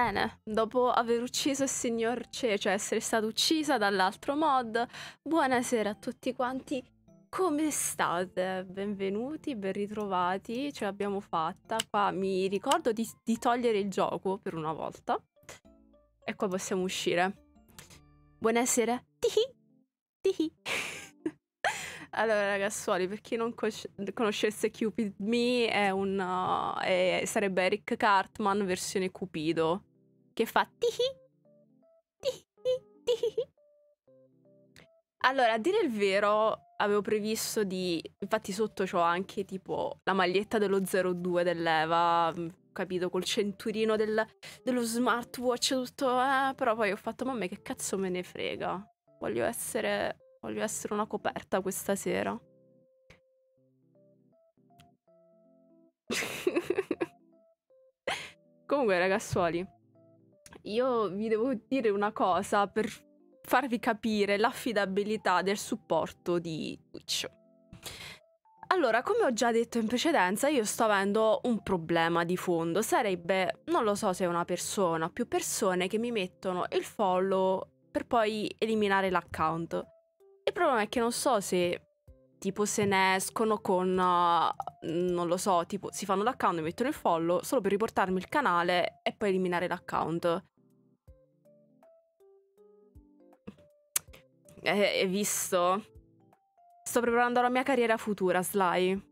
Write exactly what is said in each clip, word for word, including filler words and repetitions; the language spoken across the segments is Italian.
Bene, dopo aver ucciso il signor Ce, cioè essere stata uccisa dall'altro mod, buonasera a tutti quanti, come state? Benvenuti, ben ritrovati, ce l'abbiamo fatta. Qua mi ricordo di, di togliere il gioco per una volta e qua possiamo uscire. Buonasera. Tihi, tihi. Allora ragazzuoli, per chi non conoscesse Cupid Me, è un, uh, è, sarebbe Eric Cartman versione Cupido, che fa tihi, tihi, tihi. Allora, a dire il vero, avevo previsto di... Infatti sotto c'ho anche tipo la maglietta dello zero due dell'Eva, capito, col centurino del, dello smartwatch, tutto, eh, però poi ho fatto, mamma che cazzo me ne frega, voglio essere... Voglio essere una coperta questa sera. Comunque ragazzuoli, io vi devo dire una cosa per farvi capire l'affidabilità del supporto di Twitch. Allora, come ho già detto in precedenza, io sto avendo un problema di fondo. Sarebbe, non lo so se è una persona, più persone che mi mettono il follow per poi eliminare l'account. Il problema è che non so se tipo se ne escono con, uh, non lo so, tipo si fanno l'account e mettono il follow solo per riportarmi il canale e poi eliminare l'account. Hai visto? Sto preparando la mia carriera futura, Sly.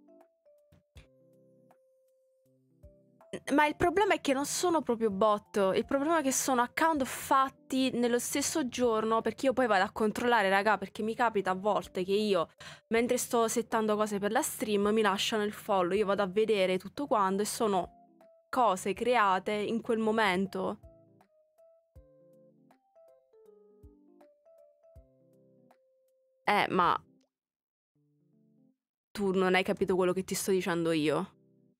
Ma il problema è che non sono proprio bot, il problema è che sono account fatti nello stesso giorno, perché io poi vado a controllare, raga, perché mi capita a volte che io, mentre sto settando cose per la stream, mi lasciano il follow, io vado a vedere tutto quanto e sono cose create in quel momento. Eh, ma tu non hai capito quello che ti sto dicendo io.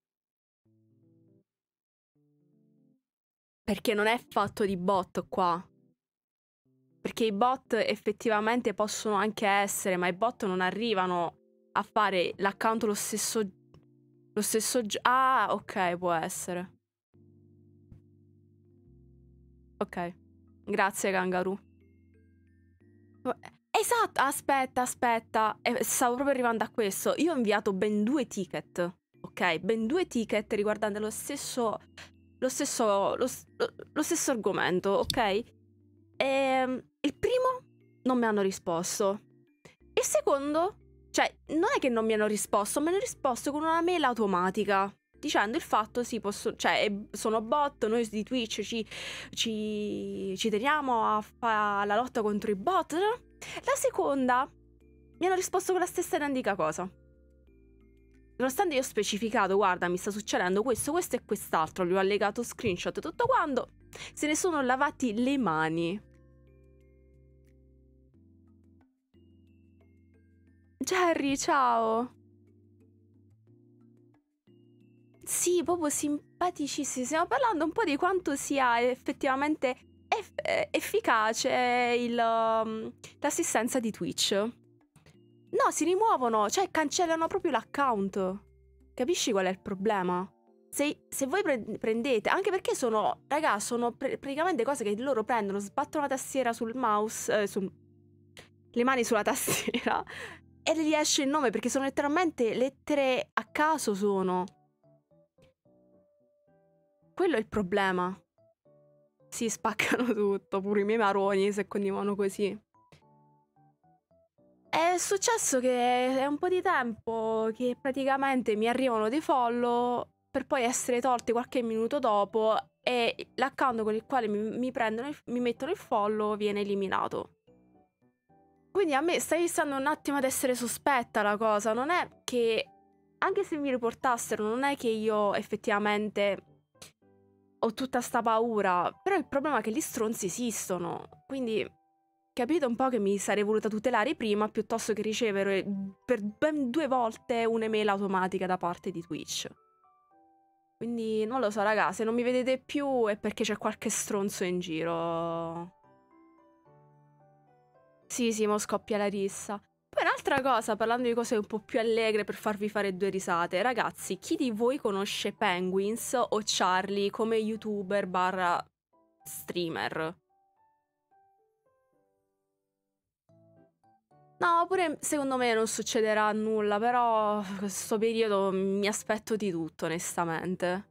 Perché non è fatto di bot qua. Perché i bot effettivamente possono anche essere, ma i bot non arrivano a fare l'account lo stesso... Lo stesso... Ah, ok, può essere. Ok. Grazie, Kangaroo. Esatto, aspetta, aspetta. Eh, stavo proprio arrivando a questo. Io ho inviato ben due ticket, ok? Ben due ticket riguardanti lo stesso... Lo stesso... Lo, lo stesso argomento, ok? E, il primo non mi hanno risposto. Il secondo, cioè, non è che non mi hanno risposto, mi hanno risposto con una mail automatica dicendo il fatto, sì, posso, cioè, sono bot, noi di Twitch ci, ci, ci teniamo a fare la lotta contro i bot. La seconda mi hanno risposto con la stessa identica cosa. Nonostante io ho specificato, guarda, mi sta succedendo questo, questo e quest'altro, gli ho allegato screenshot e tutto quando, se ne sono lavati le mani. Jerry, ciao! Sì, proprio simpaticissimi. Stiamo parlando un po' di quanto sia effettivamente eff efficace um, l'assistenza di Twitch. No, si rimuovono, cioè cancellano proprio l'account. Capisci qual è il problema? Se, se voi pre prendete, anche perché sono, raga, sono pr praticamente cose che loro prendono, sbattono la tastiera sul mouse, eh, sul, le mani sulla tastiera e gli esce il nome perché sono letteralmente lettere a caso sono. Quello è il problema. Si spaccano tutto, pure i miei maroni se continuano così. È successo che è un po' di tempo che praticamente mi arrivano dei follow per poi essere tolti qualche minuto dopo e l'account con il quale mi, mi prendono, mi mettono il follow viene eliminato. Quindi a me sta iniziando un attimo ad essere sospetta la cosa, non è che, anche se mi riportassero, non è che io effettivamente ho tutta sta paura, però il problema è che gli stronzi esistono, quindi capite un po' che mi sarei voluta tutelare prima piuttosto che ricevere per ben due volte un'email automatica da parte di Twitch. Quindi non lo so raga, se non mi vedete più è perché c'è qualche stronzo in giro. Sì, sì, mo scoppia la rissa. Poi un'altra cosa, parlando di cose un po' più allegre per farvi fare due risate. Ragazzi, chi di voi conosce Penguins o Charlie come youtuber barra streamer. No, pure secondo me non succederà nulla, però questo periodo mi aspetto di tutto, onestamente.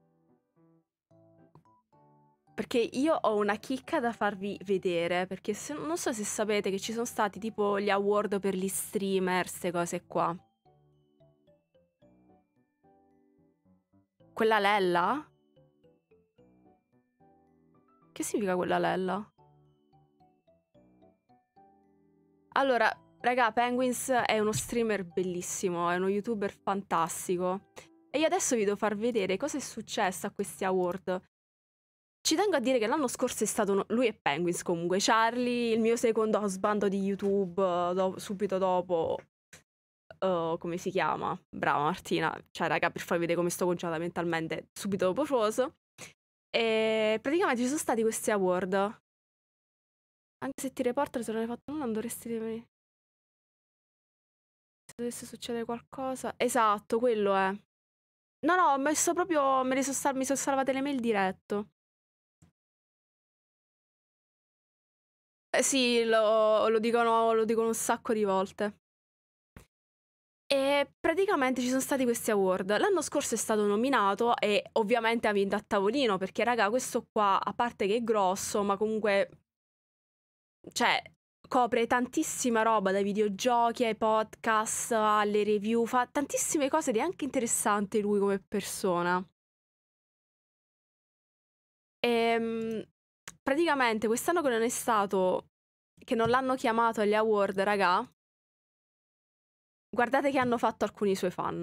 Perché io ho una chicca da farvi vedere, perché se, non so se sapete che ci sono stati tipo gli award per gli streamer, queste cose qua. Quella lella? Che significa quella lella? Allora, raga, Penguins è uno streamer bellissimo, è uno youtuber fantastico. E io adesso vi devo far vedere cosa è successo a questi award. Ci tengo a dire che l'anno scorso è stato... uno- lui è Penguins comunque. Charlie, il mio secondo husband di YouTube, eh, do- subito dopo... eh, come si chiama? Brava Martina. Cioè, raga, per farvi vedere come sto conciata mentalmente, subito dopo Froso. E praticamente ci sono stati questi award. Anche se ti reporter, se non hai fatto nulla, non dovresti... Se dovesse succedere qualcosa... Esatto, quello è. No, no, ho messo proprio... Me li sono sal- mi sono salvate le mail diretto. Eh sì, lo, lo dicono, lo dicono un sacco di volte. E praticamente ci sono stati questi award. L'anno scorso è stato nominato e ovviamente ha vinto a tavolino perché, raga, questo qua, a parte che è grosso, ma comunque... Cioè, copre tantissima roba, dai videogiochi ai podcast, alle review, fa tantissime cose ed è anche interessante lui come persona. Ehm, praticamente quest'anno che non è stato, che non l'hanno chiamato agli award, raga, guardate che hanno fatto alcuni suoi fan.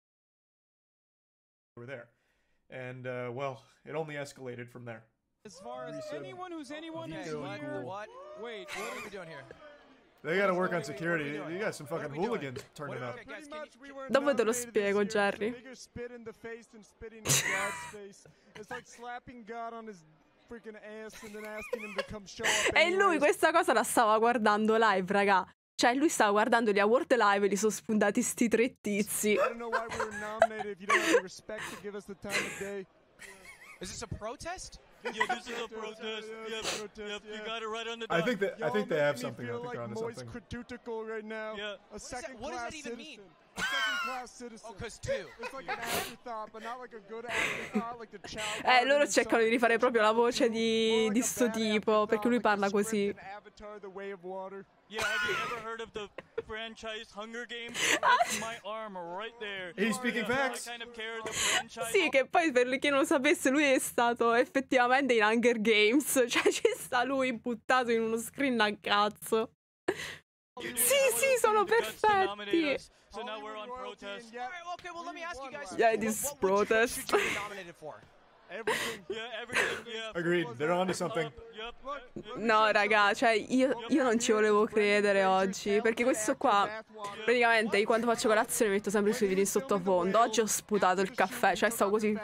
Over there. And uh, well, it only escalated from there. As far as Reset. anyone who's anyone Okay, is what- here. what? Wait, what are we doing here? They gotta work on Wait, wait, security. what are we doing? You got some What are fucking we doing? hooligans turning What- up. okay, guys, can you- Dopo te lo spiego, Jerry. Bigger spit in the face than spitting in God's face. It's like slapping God on his freaking ass and then asking him to come show up. E lui anyways. questa cosa la stava guardando live, raga. Cioè, lui stava guardando gli award live e gli sono spuntati sti tre tizi. I don't know why we were nominated if you don't have the respect to give us the time of day. Is this a protest? Yeah, this is a protest. Yeah, Yep, protest, yep, you yeah. got it right on the I dot. think that I Y'all think they making have me something. I feel think they're like onto moist something. critical right now. Yeah. A What does that- second what does class that even mean? citizen. A second class citizen. Oh, cause two. It's like an afterthought, but not like a good afterthought, like the child. Eh, loro garden cercano di rifare proprio la voce di, More like di a sto bad tipo, afterthought, perché lui like the parla script così. in Avatar, The Way of Water. Yeah, have you ever heard of the franchise Hunger Games? That's my arm right there. He's speaking Yeah, facts. I kind of carry the franchise. Sì, che poi per chi non lo sapesse, lui è stato effettivamente in Hunger Games. Cioè, ci sta lui buttato in uno screen a cazzo. Sì, sì, sono perfetti. So now we're on protest. Yeah, Alright, okay, well, let me ask you guys. Yeah, what- this what, what, protest. should you be nominated for? everything. Yeah, everything. Yeah. Agreed. They're onto something. Up, yep. uh, No, raga, cioè, io, io non ci volevo credere oggi. Perché questo qua, praticamente, io quando faccio colazione metto sempre sui video in sottofondo. Oggi ho sputato il caffè, cioè stavo così.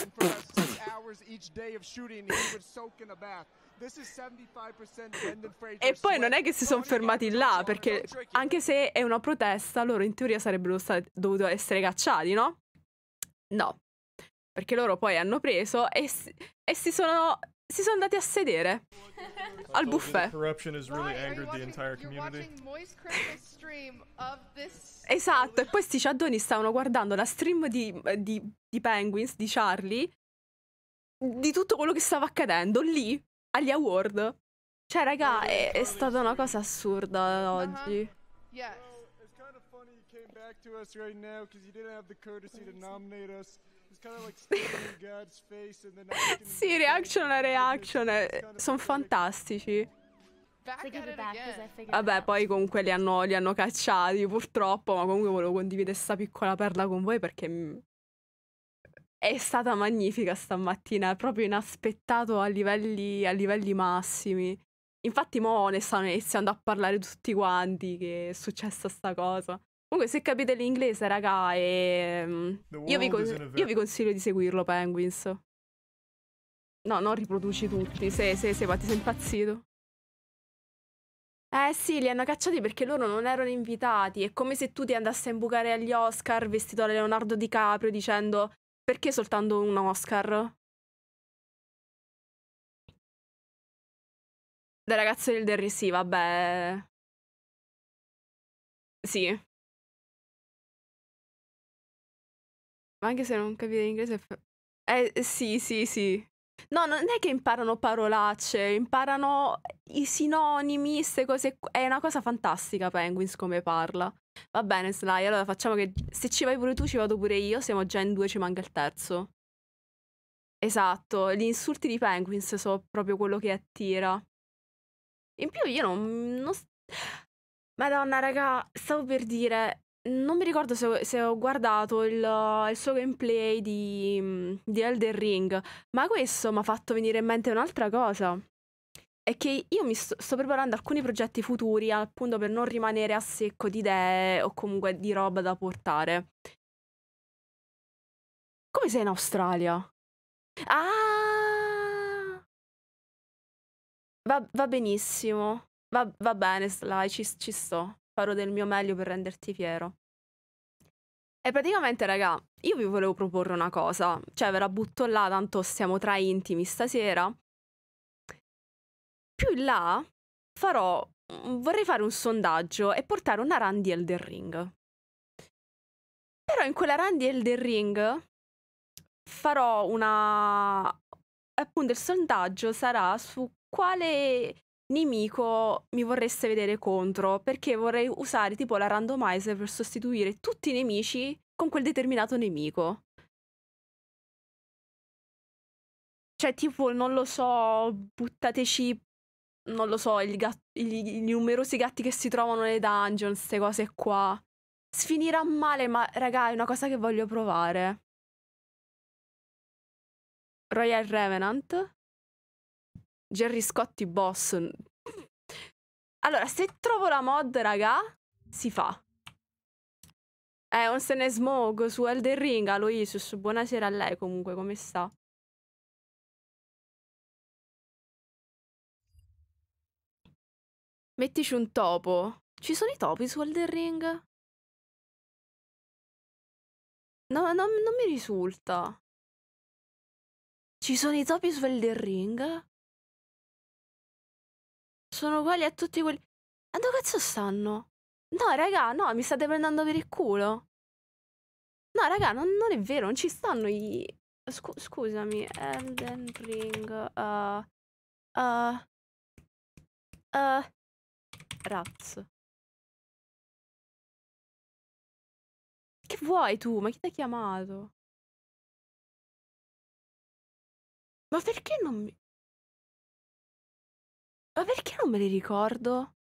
E poi non è che si sono fermati là, perché anche se è una protesta, loro in teoria sarebbero stati, dovuto essere cacciati, no? No. Perché loro poi hanno preso e, si- e si sono si sono andati a sedere al buffet. Corruption has really Why? Are you angered the watching- entire you're community. watching Moist Critical stream of this. Esatto, e poi sti ciaddoni stavano guardando la stream di, di, di Penguins, di Charlie, di tutto quello che stava accadendo lì, agli award. Cioè, raga, è, è stata una cosa assurda oggi. Yes. It's kind of funny you came back to us right now because you didn't have the courtesy to nominate us. It's kind of like staring in God's face and then asking him Sì, to reaction a thank you. reaction, It's kind of sono like- fantastici. Back So give at it it back because I again. figured it Vabbè, out. poi comunque li hanno, li hanno cacciati, purtroppo, ma comunque volevo condividere sta piccola perla con voi perché mm, è stata magnifica stamattina, è proprio inaspettato a livelli, a livelli massimi. Infatti mo ne stanno iniziando a parlare tutti quanti che è successa sta cosa. Comunque se capite l'inglese, raga, e... The io, vi world con- is in a io very vi consiglio di seguirlo, Penguins. No, non riproduci tutti, se, se, se, ma ti sei impazzito. Eh sì, li hanno cacciati perché loro non erano invitati. È come se tu ti andassi a imbucare agli Oscar vestito da Leonardo DiCaprio dicendo perché soltanto un Oscar? Le ragazze del Derry, sì, vabbè. Sì. Ma anche se non capite l'inglese... fa- Eh, sì, sì, sì. No, non è che imparano parolacce, imparano i sinonimi, queste cose. qua- È una cosa fantastica, Penguins, come parla. Va bene, Sly, allora facciamo che se ci vai pure tu, ci vado pure io, siamo già in due, ci manca il terzo. Esatto, gli insulti di Penguins sono proprio quello che attira. In più io non... non s- Madonna, raga, stavo per dire... Non mi ricordo se, ho se ho guardato il, il suo gameplay di, di Elden Ring, ma questo mi ha fatto venire in mente un'altra cosa. È che io mi sto, sto preparando alcuni progetti futuri, appunto per non rimanere a secco di idee o comunque di roba da portare. Come sei in Australia? Ah! Va, va benissimo. Va, va bene, Sly, ci, ci sto. Farò del mio meglio per renderti fiero. E praticamente, raga, io vi volevo proporre una cosa. Cioè, ve la butto là, tanto stiamo tra intimi stasera. Più in là farò... Vorrei fare un sondaggio e portare una run di Elden Ring. Però in quella run di Elden Ring farò una... Appunto, il sondaggio sarà su quale nemico mi vorreste vedere contro, perché vorrei usare tipo la randomizer per sostituire tutti i nemici con quel determinato nemico. Cioè, tipo, non lo so, buttateci, non lo so, il gat- i, i numerosi gatti che si trovano nelle dungeon, queste cose qua. Sfinirà male, ma raga, è una cosa che voglio provare. Royal Revenant, Gerry Scotti Boss. Allora, se trovo la mod, raga, si fa. Eh, un se ne smoke su Elden Ring, Aloysius, buonasera a lei comunque, come sta? Mettici un topo. Ci sono i topi su Elden Ring? No, non, non mi risulta. Ci sono i topi su Elden Ring? Sono uguali a tutti quelli... Ma dove cazzo stanno? No, raga, no, mi state prendendo per il culo. No, raga, non, non è vero, non ci stanno i... Scu- scusami, Elden Ring... Uh, uh, uh, Raz. Che vuoi tu? Ma chi ti ha chiamato? Ma perché non mi... Ma perché non me li ricordo?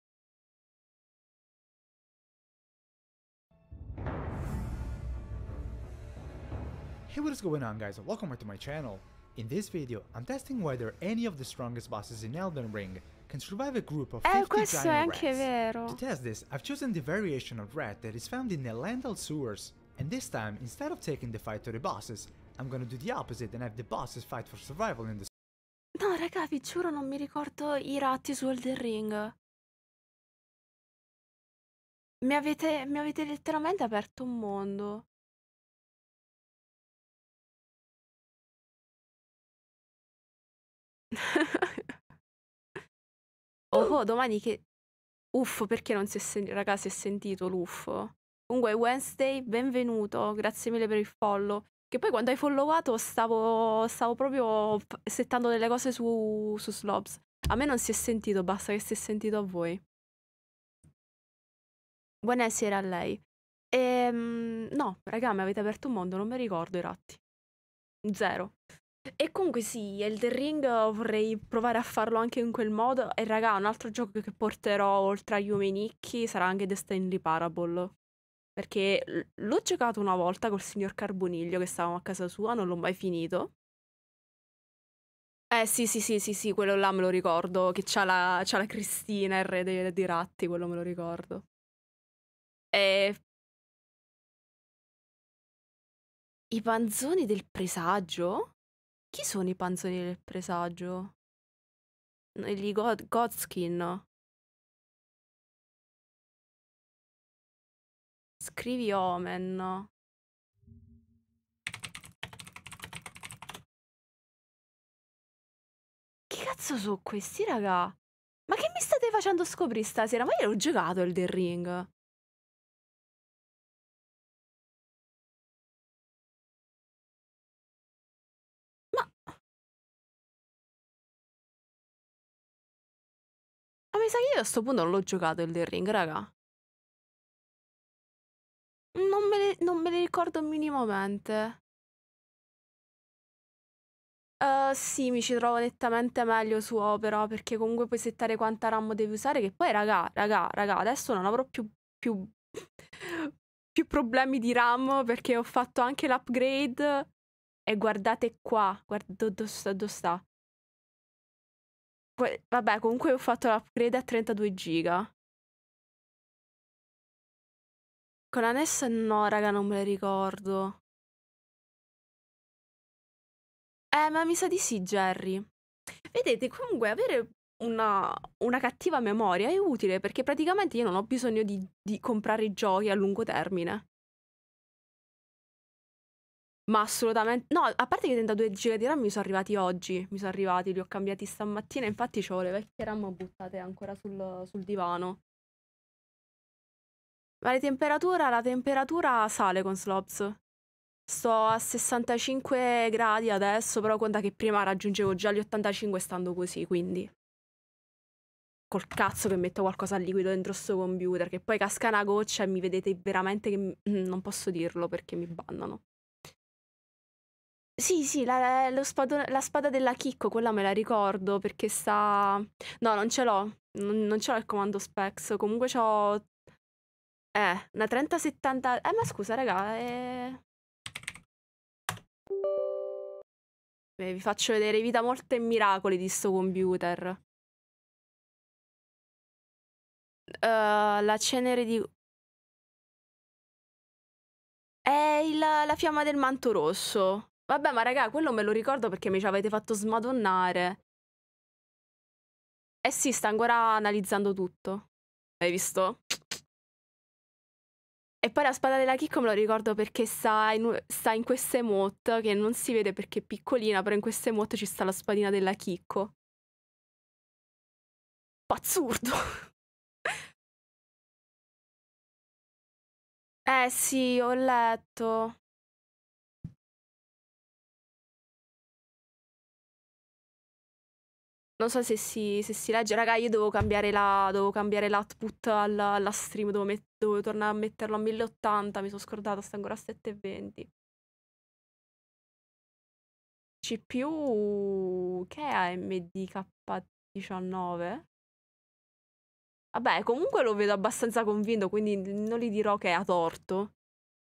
Hey, what is going on, guys? Welcome back to my channel. In this video, I'm testing whether any of the strongest bosses in Elden Ring can survive a group of Eh, fifty questo è giant anche rats. vero. To test this, I've chosen the variation of rat that is found in the Landal sewers. And this time, instead of taking the fight to the bosses, I'm gonna do the opposite and have the bosses fight for survival in the No, raga, vi giuro non mi ricordo i ratti su Elden Ring. Mi avete, mi avete letteralmente aperto un mondo. Oh, oh, domani che... Uff, perché non si è sentito? Raga, si è sentito l'uff. Comunque, Wednesday, benvenuto. Grazie mille per il follow. Che poi quando hai followato stavo, stavo proprio f- settando delle cose su, su Slobs. A me non si è sentito, basta che si è sentito a voi. Buonasera a lei. Ehm, no, raga, mi avete aperto un mondo, non mi ricordo i ratti. Zero. E comunque sì, Elden Ring vorrei provare a farlo anche in quel modo. E raga, un altro gioco che porterò oltre agli Umenicchi sarà anche The Stanley Parable. Perché l- l'ho giocato una volta col signor Carboniglio che stavamo a casa sua, non l'ho mai finito. Eh sì, sì, sì, sì, sì, quello là me lo ricordo, che c'ha la, c'ha la Cristina, il re dei, dei ratti, quello me lo ricordo. E i panzoni del presagio? Chi sono i panzoni del presagio? Gli God- Godskin. Scrivi Omen. Che cazzo sono questi, raga? Ma che mi state facendo scoprire stasera? Ma io l'ho giocato Elden Ring. Ma... Ma mi sa che io a sto punto non l'ho giocato Elden Ring, raga. Non me le, non me le ricordo minimamente. Uh, sì, mi ci trovo nettamente meglio su Opera, perché comunque puoi settare quanta RAM devi usare, che poi, raga, raga, raga, adesso non avrò più, più, più problemi di RAM, perché ho fatto anche l'upgrade, e guardate qua, guarda, dove do sta, do sta. Que- vabbè, comunque ho fatto l'upgrade a trentadue giga. Con la N E S no, raga, non me le ricordo. Eh, ma mi sa di sì, Jerry. Vedete, comunque avere una, una cattiva memoria è utile, perché praticamente io non ho bisogno di, di comprare giochi a lungo termine. Ma assolutamente... No, a parte che trentadue giga di RAM mi sono arrivati oggi. Mi sono arrivati, li ho cambiati stamattina. Infatti c'ho le vecchie RAM buttate ancora sul, sul divano. Ma la temperatura, la temperatura sale con Slobs. Sto a sessantacinque gradi adesso, però conta che prima raggiungevo già gli ottantacinque stando così, quindi... Col cazzo che metto qualcosa a liquido dentro sto computer, che poi casca una goccia e mi vedete veramente che... m- non posso dirlo perché mi bannano. Sì, sì, la, lo spadone- la spada della Chicco, quella me la ricordo perché sta... No, non ce l'ho, non, non ce l'ho il comando specs, comunque c'ho... Eh, una trenta settanta... Eh, ma scusa, raga, eh... eh, vi faccio vedere vita morte e miracoli di sto computer. Eh, la cenere di... È il- la fiamma del manto rosso. Vabbè, ma raga, quello me lo ricordo perché mi ci avete fatto smadonnare. Eh sì, sta ancora analizzando tutto. Hai visto? E poi la spada della Chicco me lo ricordo perché sta in, sta in queste emote, che non si vede perché è piccolina, però in queste emote ci sta la spadina della Chicco. Pazzurdo! Eh sì, ho letto. Non so se si, se si legge. Raga, io devo cambiare la, devo cambiare l'output alla, alla stream. Devo, met- devo tornare a metterlo a mille ottanta. Mi sono scordata, sta ancora a settecentoventi. C P U... Che è A M D K diciannove? Vabbè, comunque lo vedo abbastanza convinto, quindi non gli dirò che ha torto.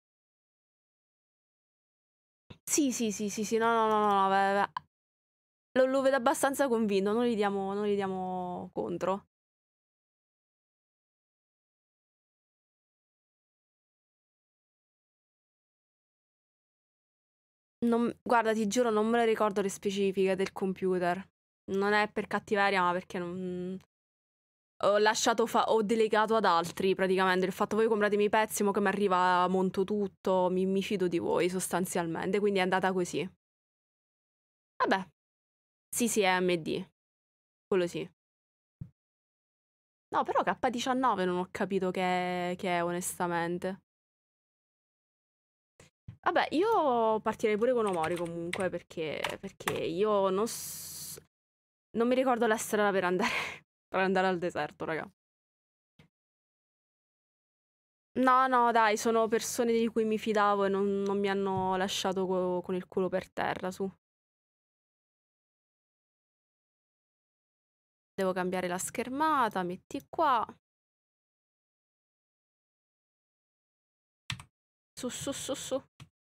Sì, sì, sì, sì, sì, no, no, no, no, no, vabbè, vabbè. Lo, lo vedo abbastanza convinto, non gli diamo, non gli diamo contro. Non- guarda, ti giuro, non me le ricordo le specifiche del computer. Non è per cattiveria, ma perché non... Ho lasciato fa... ho delegato ad altri praticamente. Il fatto voi compratemi i pezzi, mo che mi arriva monto tutto, mi, mi fido di voi sostanzialmente, quindi è andata così. Vabbè, sì, sì, è A M D. Quello sì. No, però K diciannove non ho capito che, che è, onestamente. Vabbè, io partirei pure con Omori comunque, perché, perché io non, s- non mi ricordo la strada per andare, per andare al deserto, raga. No, no, dai, sono persone di cui mi fidavo e non, non mi hanno lasciato co- con il culo per terra, su. Devo cambiare la schermata, metti qua. Su, su, su, su.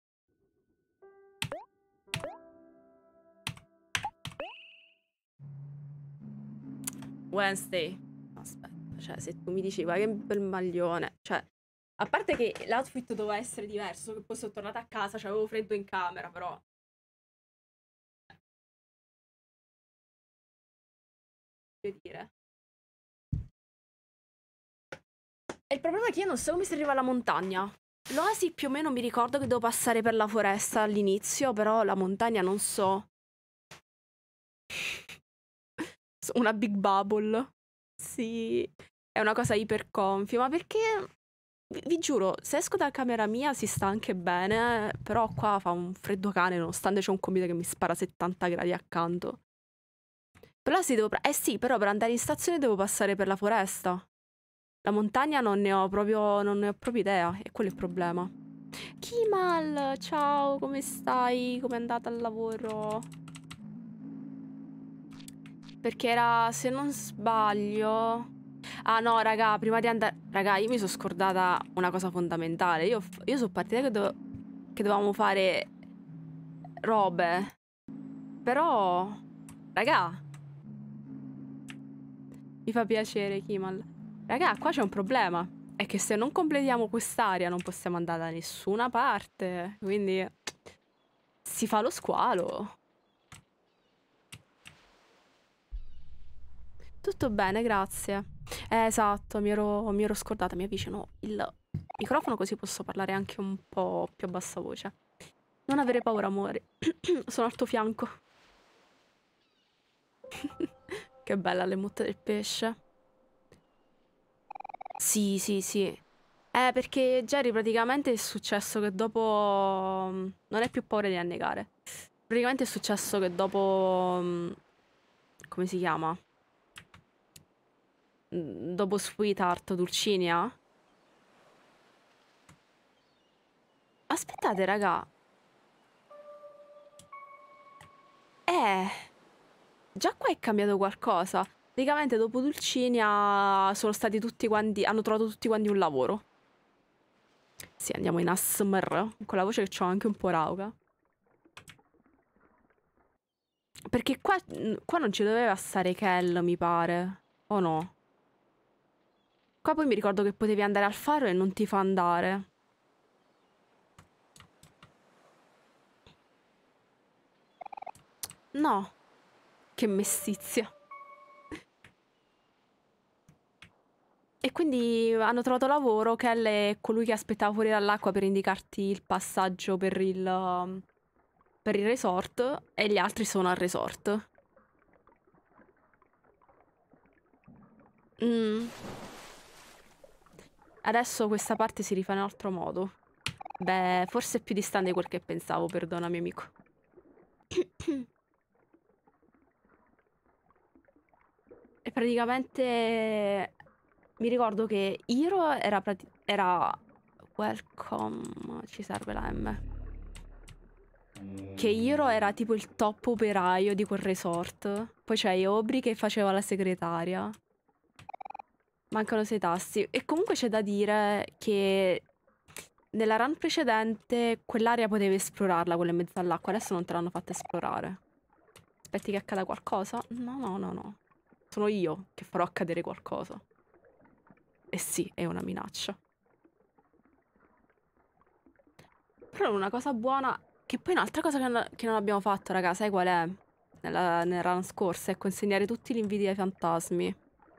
Wednesday. Aspetta, cioè, se tu mi dici, ma che bel maglione. Cioè, a parte che l'outfit doveva essere diverso, che poi sono tornata a casa, cioè avevo freddo in camera, però... Che dire. E il problema è che io non so come si arriva alla montagna. L'oasi più o meno mi ricordo che devo passare per la foresta all'inizio, però la montagna non so. Una big bubble. Sì, è una cosa iper comfy, ma perché, vi, vi giuro, se esco da camera mia si sta anche bene, però qua fa un freddo cane nonostante c'è un computer che mi spara settanta gradi accanto. Però si devo... Eh sì, però per andare in stazione devo passare per la foresta. La montagna non ne ho proprio, non ne ho proprio idea, e quello è il problema. Kimal, ciao, come stai? Come è andata al lavoro? Perché era, se non sbaglio... Ah no, raga, prima di andare... Raga, io mi sono scordata una cosa fondamentale. Io, io sono partita che, do... che dovevamo fare robe. Però... Raga... Mi fa piacere, Kimal. Raga, qua c'è un problema. È che se non completiamo quest'area non possiamo andare da nessuna parte. Quindi... si fa lo squalo. Tutto bene, grazie. Eh, esatto, mi ero, mi ero scordata. Mi avvicino il microfono così posso parlare anche un po' più a bassa voce. Non avere paura, amore. Sono al tuo fianco. Che bella le mutte del pesce. Sì, sì, sì. Eh, perché Jerry praticamente è successo che dopo... Non è più paura di annegare. Praticamente è successo che dopo... Come si chiama? Dopo Sweetheart, Dulcinea. Aspettate, raga. Eh... Già qua è cambiato qualcosa. Praticamente dopo Dulcinea sono stati tutti quanti... Hanno trovato tutti quanti un lavoro. Sì, andiamo in A S M R. Con la voce che c'ho anche un po' rauca. Perché qua, qua non ci doveva stare Kel, mi pare. O no? Qua poi mi ricordo che potevi andare al faro e non ti fa andare. No. Che mestizia. E quindi hanno trovato lavoro. Kel è colui che aspettava fuori dall'acqua per indicarti il passaggio per il, per il resort. E gli altri sono al resort. Mm. Adesso questa parte si rifà in un altro modo. Beh, forse è più distante di quel che pensavo, perdonami amico. E praticamente mi ricordo che Hiro era, era welcome, ci serve la M. Che Hiro era tipo il top operaio di quel resort. Poi c'è Aubrey che faceva la segretaria. Mancano sei tasti. E comunque c'è da dire che nella run precedente quell'area potevi esplorarla, quella in mezzo all'acqua. Adesso non te l'hanno fatta esplorare. Aspetti che accada qualcosa? No, no, no, no. Sono io che farò accadere qualcosa. E sì, è una minaccia. Però una cosa buona... Che poi un'altra cosa che non, che non abbiamo fatto, raga, sai qual è? Nella, nella run scorsa è consegnare tutti gli inviti ai fantasmi.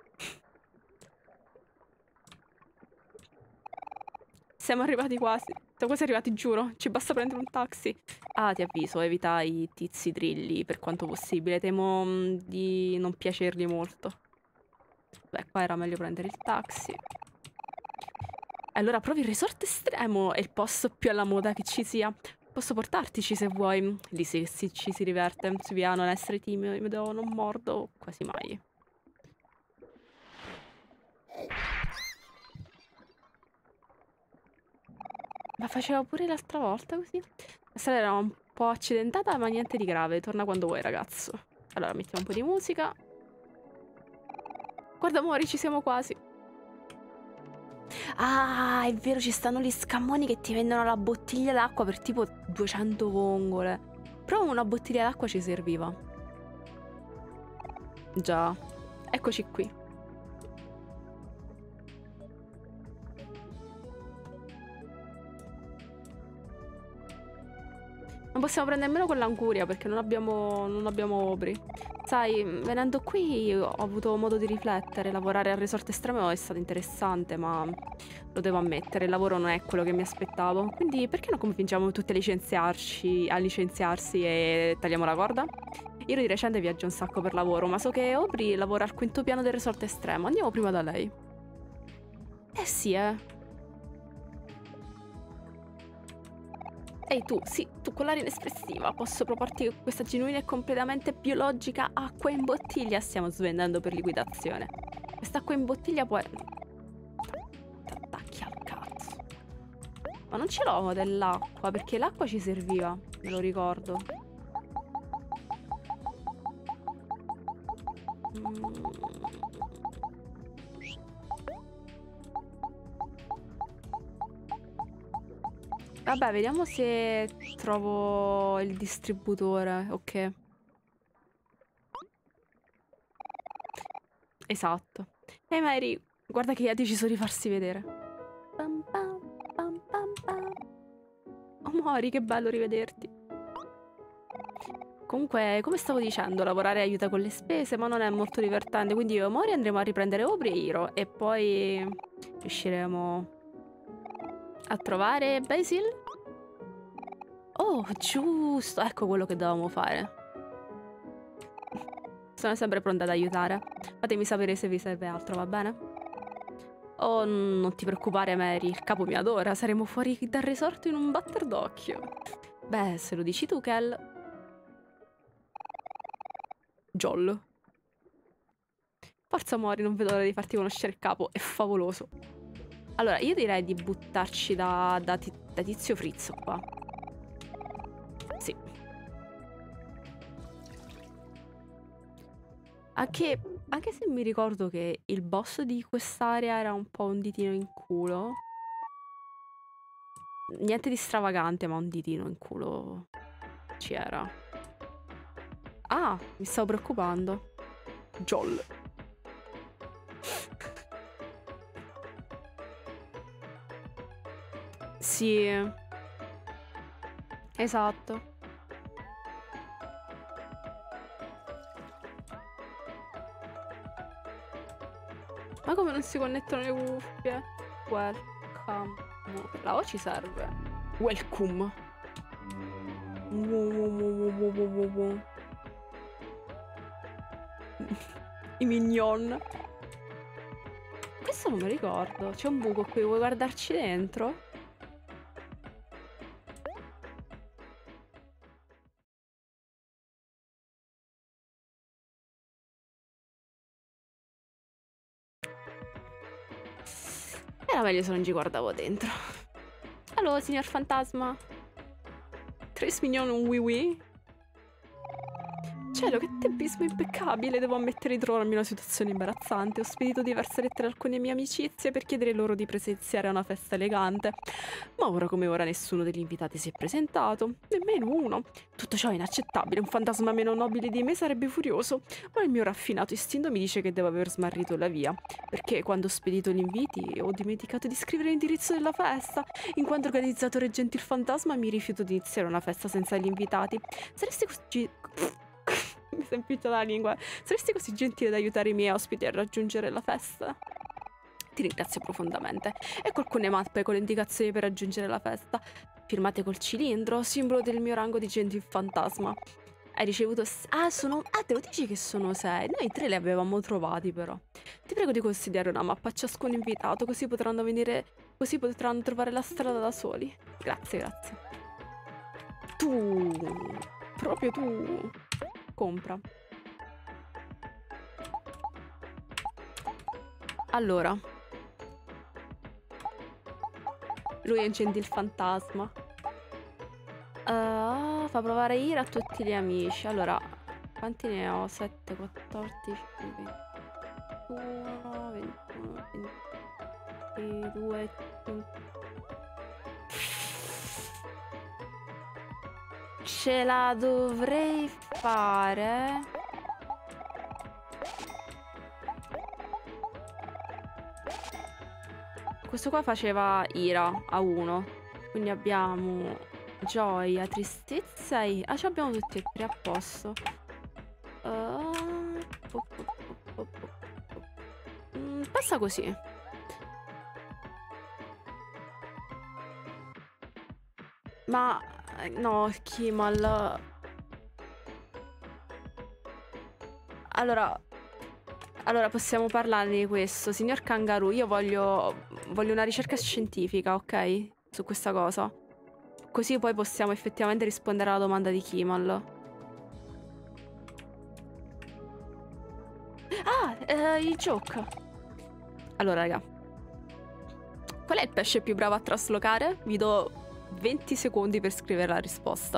Siamo arrivati quasi. Siamo quasi arrivati, giuro. Ci basta prendere un taxi. Ah, ti avviso, evita i tizi drilli per quanto possibile. Temo mh, di non piacergli molto. Beh, qua era meglio prendere il taxi. Allora, provi il resort estremo. È il posto più alla moda che ci sia. Posso portartici se vuoi. Lì sì, sì, ci si diverte. Su via, non essere timido, non mordo. Quasi mai. Ma faceva pure l'altra volta così. La strada era un po' accidentata, ma niente di grave. Torna quando vuoi, ragazzo. Allora, mettiamo un po' di musica. Guarda, amori, ci siamo quasi. Ah, è vero, ci stanno gli scammoni che ti vendono la bottiglia d'acqua per tipo duecento vongole. Però una bottiglia d'acqua ci serviva. Già. Eccoci qui. Non possiamo prendere nemmeno quell'anguria perché non abbiamo, non abbiamo Aubrey. Sai, venendo qui ho avuto modo di riflettere. Lavorare al resort estremo è stato interessante, ma lo devo ammettere, il lavoro non è quello che mi aspettavo. Quindi perché non convinciamo tutti a licenziarci, a licenziarsi e tagliamo la corda? Io di recente viaggio un sacco per lavoro, ma so che Aubrey lavora al quinto piano del resort estremo. Andiamo prima da lei. Eh sì, eh. Ehi tu, sì, tu con l'aria inespressiva. Posso proporti questa genuina e completamente biologica acqua in bottiglia. Stiamo svendendo per liquidazione. Quest'acqua in bottiglia può... T'attacchi al cazzo. Ma non ce l'ho dell'acqua, perché l'acqua ci serviva, me lo ricordo. Mm. Vabbè, vediamo se trovo il distributore. Ok. Esatto. Ehi Mary, guarda che ha deciso di farsi vedere. Pam pam pam pam pam. Oh Mori, che bello rivederti. Comunque, come stavo dicendo, lavorare aiuta con le spese, ma non è molto divertente. Quindi io e Mori andremo a riprendere Aubrey e Hiro. E poi riusciremo a trovare Basil? Oh, giusto! Ecco quello che dovevamo fare. Sono sempre pronta ad aiutare. Fatemi sapere se vi serve altro, va bene? Oh, non ti preoccupare, Mary. Il capo mi adora. Saremo fuori dal resort in un batter d'occhio. Beh, se lo dici tu, Kel. Joel. Forza, Mori, non vedo l'ora di farti conoscere il capo. È favoloso. Allora, io direi di buttarci da, da, da Tizio Frizzo qua. Sì. Anche, anche se mi ricordo che il boss di quest'area era un po' un ditino in culo. Niente di stravagante, ma un ditino in culo ci era. Ah, mi stavo preoccupando. Joel. Sì. Esatto. Ma come non si connettono le cuffie? Welcome. La voce ci serve. Welcome. I mignon. Questo non me lo ricordo. C'è un buco qui, vuoi guardarci dentro? Era meglio se non ci guardavo dentro. Allora, signor fantasma. Tres mignon un wee wee. Cielo, che tempismo impeccabile. Devo ammettere di trovarmi in una situazione imbarazzante. Ho spedito diverse lettere a alcune mie amicizie per chiedere loro di presenziare a una festa elegante. Ma ora come ora nessuno degli invitati si è presentato. Nemmeno uno. Tutto ciò è inaccettabile. Un fantasma meno nobile di me sarebbe furioso. Ma il mio raffinato istinto mi dice che devo aver smarrito la via. Perché quando ho spedito gli inviti ho dimenticato di scrivere l'indirizzo della festa. In quanto organizzatore gentil fantasma mi rifiuto di iniziare una festa senza gli invitati. Saresti così... Mi si è impicciata la lingua. Saresti così gentile da aiutare i miei ospiti a raggiungere la festa? Ti ringrazio profondamente. Ecco alcune mappe con le indicazioni per raggiungere la festa. Firmate col cilindro, simbolo del mio rango di gentil fantasma. Hai ricevuto... Ah, sono... Ah, te lo dici che sono sei? Noi tre li avevamo trovati, però. Ti prego di consigliare una mappa a ciascun invitato, così potranno venire... Così potranno trovare la strada da soli. Grazie, grazie. Tu... Proprio tu... Compra. Allora. Lui è un gentil fantasma. Uh, fa provare ira a tutti gli amici. Allora, quanti ne ho? sette, quattordici, ventuno, ventuno, ventidue, ce la dovrei fare. Questo qua faceva ira a uno. Quindi abbiamo gioia, tristezza e... Ah, ce l'abbiamo tutti e tre a posto. Uh... Mm, passa così. Ma... No, Kimal... Allora, allora possiamo parlare di questo. Signor Kangaroo, io voglio, voglio una ricerca scientifica, ok? Su questa cosa. Così poi possiamo effettivamente rispondere alla domanda di Kimal. Ah, eh, il joke. Allora, raga. Qual è il pesce più bravo a traslocare? Vi do venti secondi per scrivere la risposta.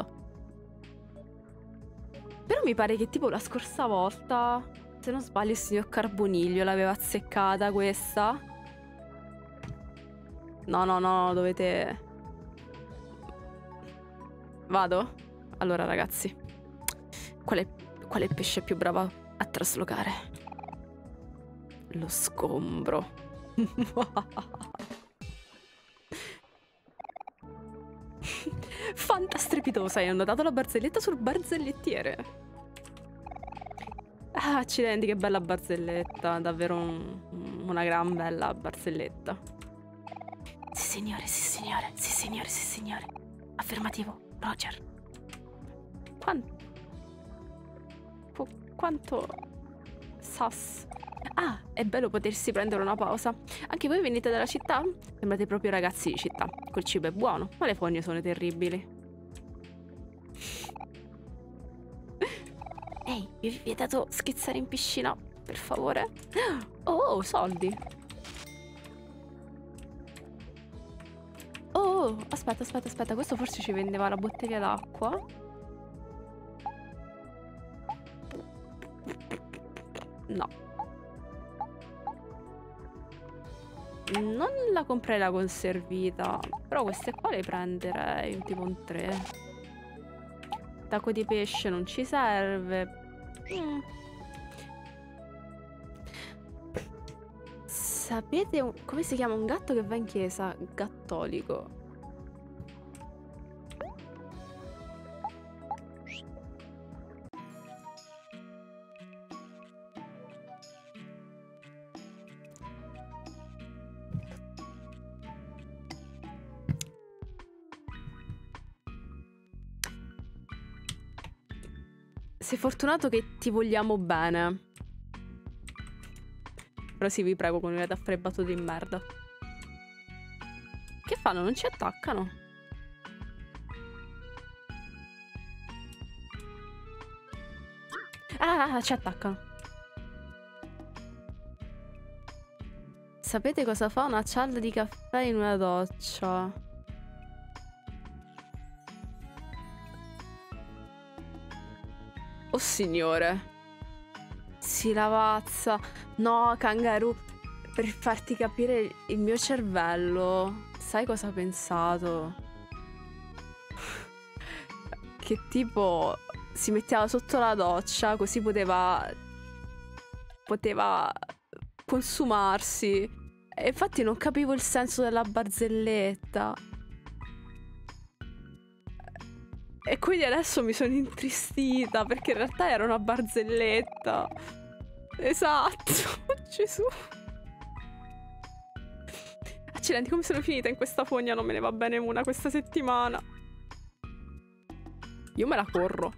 Però mi pare che tipo la scorsa volta, se non sbaglio, il signor Carboniglio l'aveva azzeccata questa. No, no, no, dovete... Vado? Allora, ragazzi. Qual è, qual è il pesce più bravo a traslocare? Lo sgombro. Fanta strepitosa, hai annotato la barzelletta sul barzellettiere. Ah, accidenti, che bella barzelletta. Davvero un, una gran bella barzelletta. Sì signore, sì signore, sì signore, sì signore. Affermativo, Roger. Quanto... Quanto... Sas. Ah, è bello potersi prendere una pausa. Anche voi venite dalla città? Sembrate proprio ragazzi di città. Quel cibo è buono, ma le fogne sono terribili. Ehi, vi è vietato schizzare in piscina, per favore? Oh, soldi. Oh, aspetta, aspetta, aspetta. Questo forse ci vendeva la bottiglia d'acqua. No. Non la comprerei la conservita. Però queste qua le prenderei. Tipo un tre. Tacco di pesce non ci serve. mm. Sapete un... come si chiama un gatto che va in chiesa? Gattolico. Sei fortunato che ti vogliamo bene. Però sì, vi prego, continuate a fare battute di merda. Che fanno? Non ci attaccano? Ah, ci attaccano. Sapete cosa fa una cialda di caffè in una doccia? Oh signore. Si lavazza. No, Kangaroo. Per farti capire il mio cervello, sai cosa ha pensato? Che tipo si metteva sotto la doccia, così poteva poteva consumarsi. E infatti non capivo il senso della barzelletta. E quindi adesso mi sono intristita, perché in realtà era una barzelletta. Esatto. Gesù. Accidenti, come sono finita in questa fogna? Non me ne va bene una questa settimana. Io me la corro.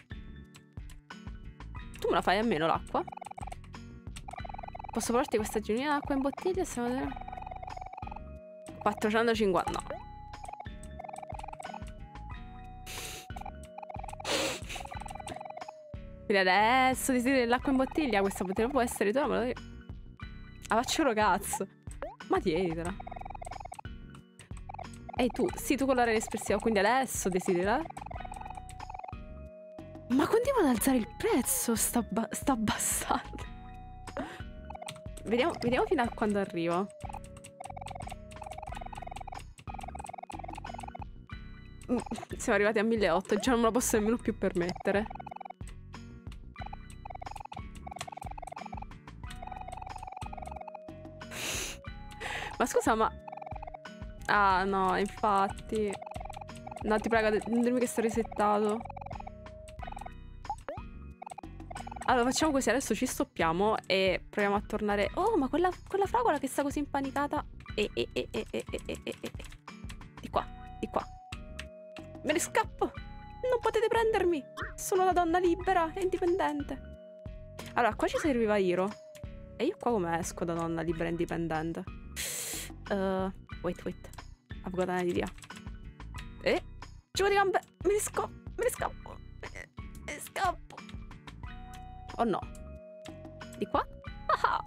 Tu me la fai a meno l'acqua? Posso portarti questa genuina d'acqua in bottiglia? quattrocentocinquanta. No. Quindi adesso desideri dell'acqua in bottiglia. Questa bottiglia può essere tua, ma lo devi... Ah, faccio lo cazzo. Ma tienitela. Ehi tu, sì, tu con l'aria espressiva. Quindi adesso desidera. Ma continua ad alzare il prezzo. Sta, sta abbassando. Vediamo, vediamo fino a quando arriva. Siamo arrivati a milleottocento. Già non me lo posso nemmeno più permettere. Ma scusa, ma... Ah, no, infatti... No, ti prego, non dirmi che sto risettato. Allora, facciamo così, adesso ci stoppiamo e proviamo a tornare... Oh, ma quella, quella fragola che sta così impanicata... E, e, e, e, e, e, e, e, e. Di qua, di qua. Me ne scappo! Non potete prendermi! Sono una donna libera e indipendente. Allora, qua ci serviva Hiro. E io qua come esco da donna libera e indipendente? Uh, wait, wait. I've got an idea. Eh? Gioco di gambe! Me ne scappo! Me ne scappo! Me ne scappo! Oh no. Di qua? Ah!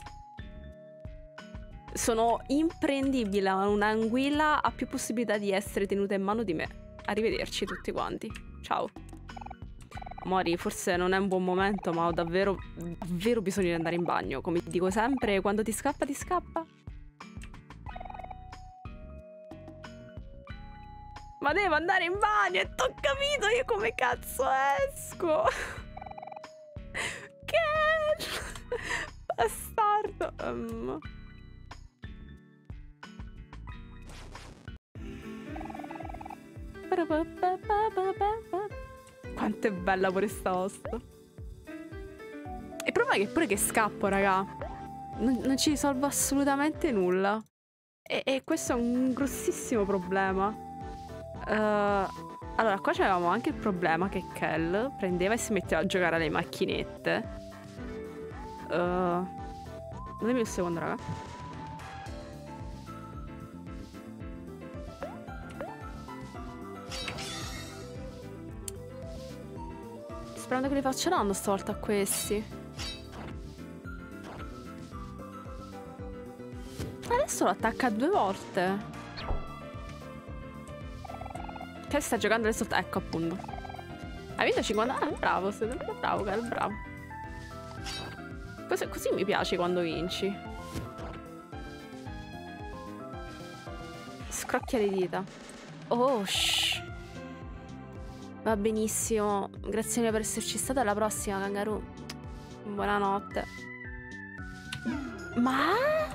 Sono imprendibile. Un'anguilla ha più possibilità di essere tenuta in mano di me. Arrivederci tutti quanti. Ciao. Amori, forse non è un buon momento, ma ho davvero, davvero bisogno di andare in bagno. Come ti dico sempre, quando ti scappa, ti scappa. Ma devo andare in bagno e t'ho capito io come cazzo esco. Che bastardo. Um. Quanto è bella pure sta host. Il problema è che pure che scappo, raga, non, non ci risolvo assolutamente nulla. E, e questo è un grossissimo problema. Uh, allora, qua c'avevamo anche il problema che Kel prendeva e si metteva a giocare alle macchinette. Uh, datemi un secondo, raga. Sperando che li facceranno stavolta a questi. Adesso lo attacca due volte. Che sta giocando adesso. Ecco appunto. Hai vinto cinquanta. Ah, bravo, sei sempre bravo, Kel, bravo. Così, così mi piace quando vinci. Scrocchia le dita. Oh, shh. Va benissimo. Grazie mille per esserci stata. Alla prossima, Kangaroo. Buonanotte. Ma?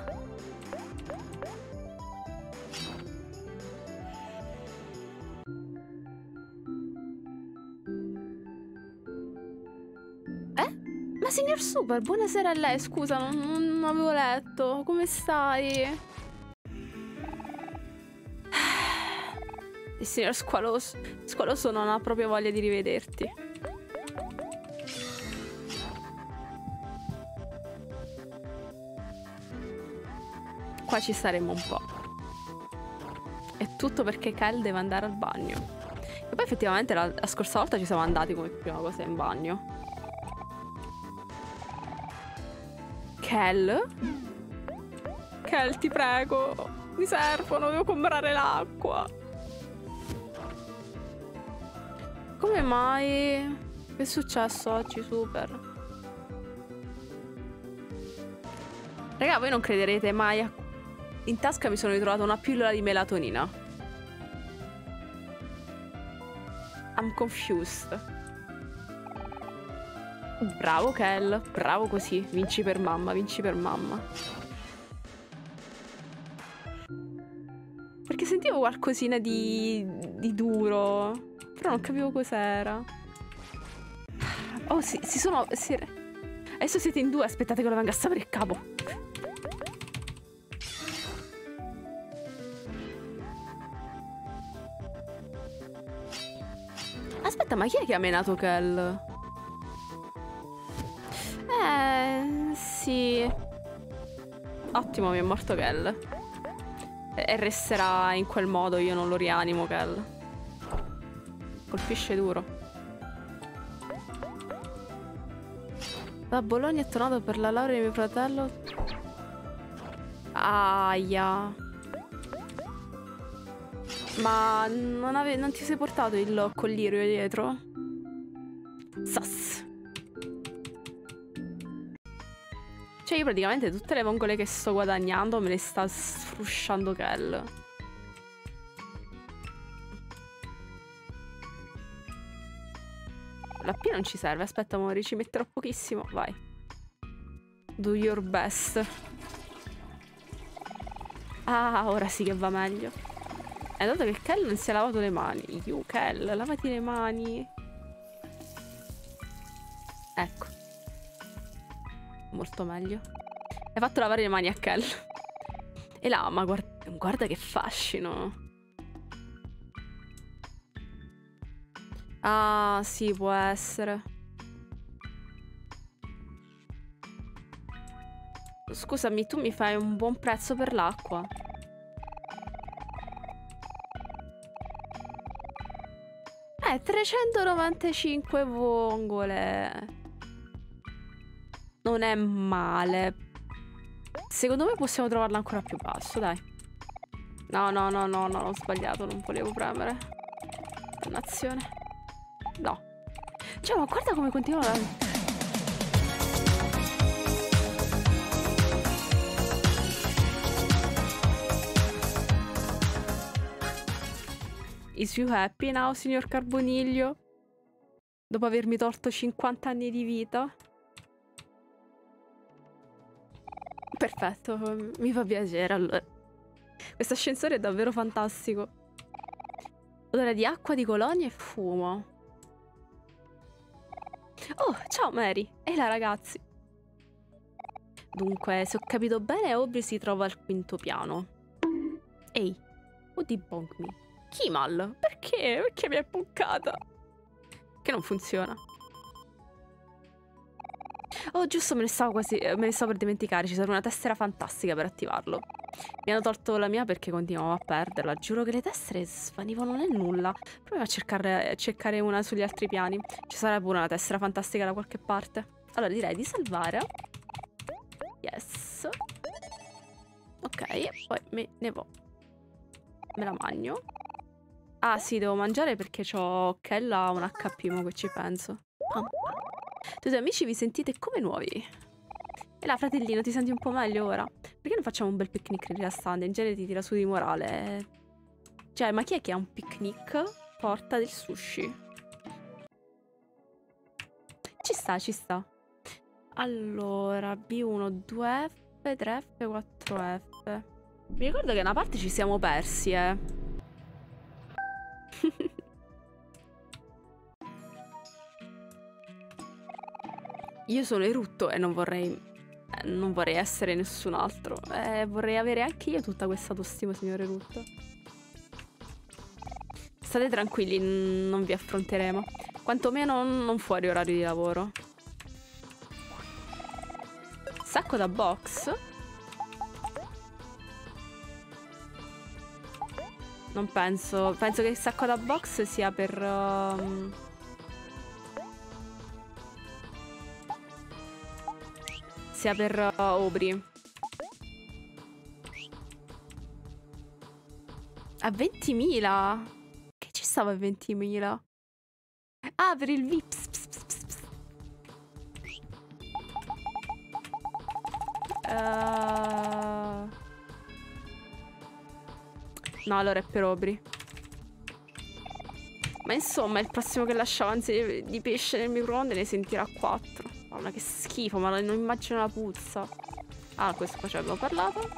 Eh? Ma signor Super, buonasera a lei. Scusa, non, non avevo letto. Come stai? Il signor Squaloso, Squaloso non ha proprio voglia di rivederti. Qua ci staremo un po'. È tutto perché Kel deve andare al bagno. E poi effettivamente la, la scorsa volta ci siamo andati come prima cosa in bagno. Kel? Kel, ti prego. Mi servono, devo comprare l'acqua. Come mai? Che è successo oggi, Super? Raga, voi non crederete mai a... In tasca mi sono ritrovata una pillola di melatonina. I'm confused. Bravo Kel, bravo così. Vinci per mamma, vinci per mamma. Perché sentivo qualcosina di... di duro. Però non capivo cos'era. Oh, si, si sono... Si... Adesso siete in due, aspettate che lo venga a sapere il capo. Aspetta, ma chi è che ha menato Kel? Eh, sì. Ottimo, mi è morto Kel. E resterà in quel modo, io non lo rianimo Kel. Colpisce duro. Da Bologna è tornato per la laurea di mio fratello. Aia. Ma non, ave non ti sei portato il collirio dietro? Sas. Cioè io praticamente tutte le vongole che sto guadagnando me le sta sfrusciando Kel. La P non ci serve, aspetta amore, ci metterò pochissimo, vai. Do your best. Ah, ora sì che va meglio. È dato che Kel non si è lavato le mani. You, Kel, lavati le mani. Ecco. Molto meglio. Hai fatto lavare le mani a Kel. E là, ma guarda, guarda che fascino. Ah, sì, può essere. scusami, tu mi fai un buon prezzo per l'acqua. Eh, trecentonovantacinque vongole. Non è male. Secondo me possiamo trovarla ancora più basso, dai. No, no, no, no, no, ho sbagliato, non volevo premere. Dannazione. No. Cioè, ma guarda come continua la... Is you happy now, signor Carboniglio? Dopo avermi tolto cinquanta anni di vita? Perfetto, mi fa piacere allora. Questo ascensore è davvero fantastico. Odore di acqua, di colonia e fumo. Oh, ciao Mary. E là ragazzi. Dunque, se ho capito bene, Aubrey si trova al quinto piano. Ehi, who debunk me? Kimal, perché? Perché mi è buccata? Che non funziona. Oh, giusto, me ne stavo quasi. Me ne stavo per dimenticare. Ci serve una tessera fantastica per attivarlo. Mi hanno tolto la mia perché continuavo a perderla. Giuro che le tessere svanivano nel nulla. Proviamo a cercare, a cercare una sugli altri piani. Ci sarà pure una tessera fantastica da qualche parte. Allora direi di salvare. Yes. Ok, e poi me ne vo. Me la magno. Ah sì, devo mangiare perché c'ho Kella un H P, mo che ci penso. Oh. Tu e i tuoi amici vi sentite come nuovi. E là, fratellino, ti senti un po' meglio ora? Perché non facciamo un bel picnic rilassante? In genere ti tira su di morale. Cioè, ma chi è che ha un picnic? Porta del sushi. Ci sta, ci sta. Allora, B uno, due F, tre F, quattro F. Mi ricordo che una parte ci siamo persi, eh. Io sono Erutto e non vorrei eh, non vorrei essere nessun altro. Eh, vorrei avere anche io tutta questa autostima, signor Erutto. State tranquilli, non vi affronteremo. Quantomeno non fuori orario di lavoro. Sacco da box. Non penso. Penso che il sacco da box sia per... Um... sia per uh, Aubrey. A ventimila? Che ci stava a ventimila? Ah, per il V I P. Pss, pss, pss, pss. Uh... No, allora è per Aubrey. Ma insomma, il prossimo che lascia avanzi di pesce nel microonde ne sentirà quattro. Madonna, che schifo, ma non immagino la puzza. Ah, questo qua ci abbiamo parlato.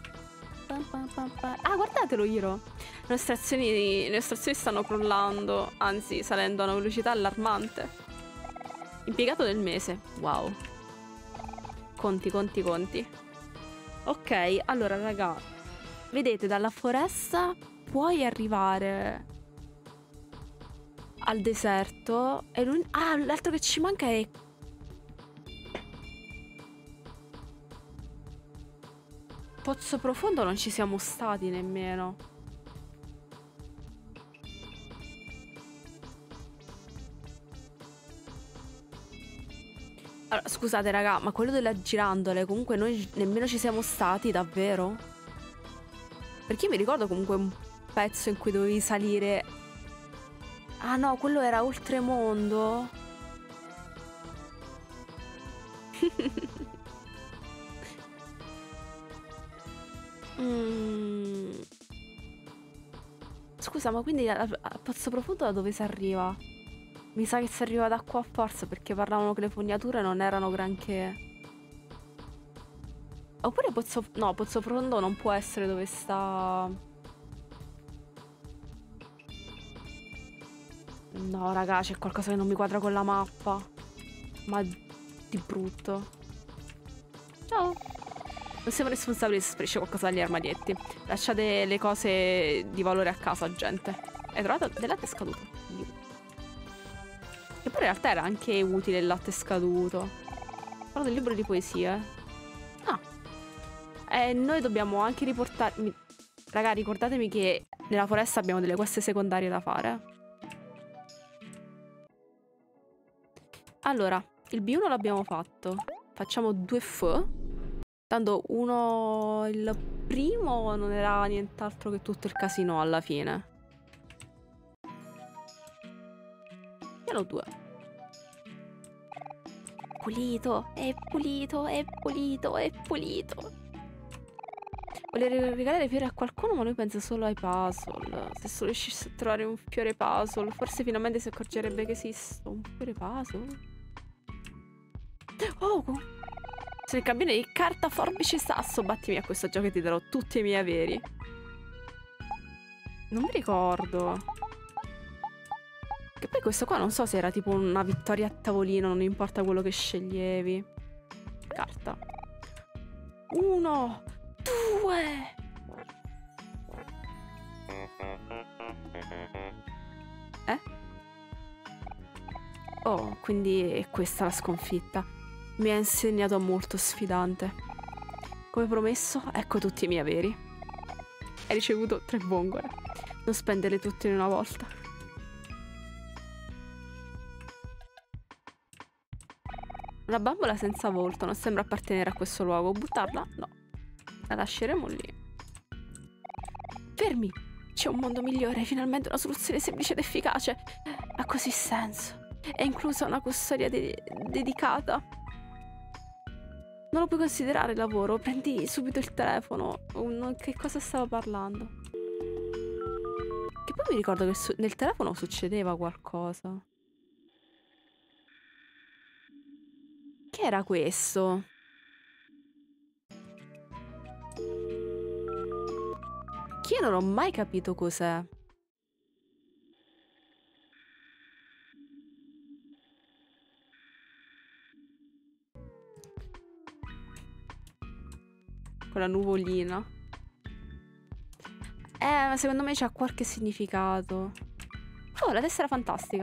Ah, guardatelo, Hiro. Le nostre azioni, le nostre azioni stanno crollando, anzi, salendo a una velocità allarmante. Impiegato del mese. Wow. Conti, conti, conti. Ok, allora, raga. Vedete, dalla foresta puoi arrivare al deserto. E l'un- ah, l'altro che ci manca è... Pozzo Profondo non ci siamo stati nemmeno. Allora, scusate raga, ma quello della girandole comunque noi nemmeno ci siamo stati, davvero? Perché io mi ricordo comunque un pezzo in cui dovevi salire. Ah no, quello era Oltremondo. mm. Scusa, ma quindi a, a Pozzo Profondo da dove si arriva? Mi sa che si arriva da qua a forza, perché parlavano che le fognature non erano granché. Oppure Pozzo... No, Pozzo Profondo non può essere dove sta... No, raga, c'è qualcosa che non mi quadra con la mappa. Ma di brutto. Ciao. Non siamo responsabili se sparisce qualcosa dagli armadietti. Lasciate le cose di valore a casa, gente. Hai trovato del latte scaduto? Che poi in realtà era anche utile il latte scaduto. Parlo del libro di poesie. Ah, E noi dobbiamo anche riportarmi... Raga, ricordatemi che nella foresta abbiamo delle quest secondarie da fare. Allora, il B uno l'abbiamo fatto. Facciamo due F. Tanto uno... Il primo non era nient'altro che tutto il casino alla fine. Piano due. Pulito, è pulito, è pulito, è pulito. Vuole regalare fiori a qualcuno, ma lui pensa solo ai puzzle. Se solo riuscisse a trovare un fiore puzzle, forse finalmente si accorgerebbe che esisto. Un fiore puzzle? Oh! Sono il cabine di carta, forbice e sasso. Battimi a questo gioco e ti darò tutti i miei averi. Non mi ricordo. Che poi questo qua non so se era tipo una vittoria a tavolino, non importa quello che sceglievi. Carta. Uno, due. Eh? Oh, quindi è questa la sconfitta. Mi ha insegnato molto sfidante. Come promesso, ecco tutti i miei averi. Hai ricevuto tre vongole. Non spenderle tutte in una volta. Una bambola senza volto, non sembra appartenere a questo luogo. Buttarla? No. La lasceremo lì. Fermi! C'è un mondo migliore, finalmente una soluzione semplice ed efficace. Ha così senso. È inclusa una custodia de dedicata. Non lo puoi considerare lavoro, prendi subito il telefono. Un, che cosa stavo parlando? Che poi mi ricordo che nel telefono succedeva qualcosa. Che era questo? Che io non ho mai capito cos'è. Quella nuvolina. Eh, ma secondo me c'ha qualche significato. Oh, la tessera fantastica.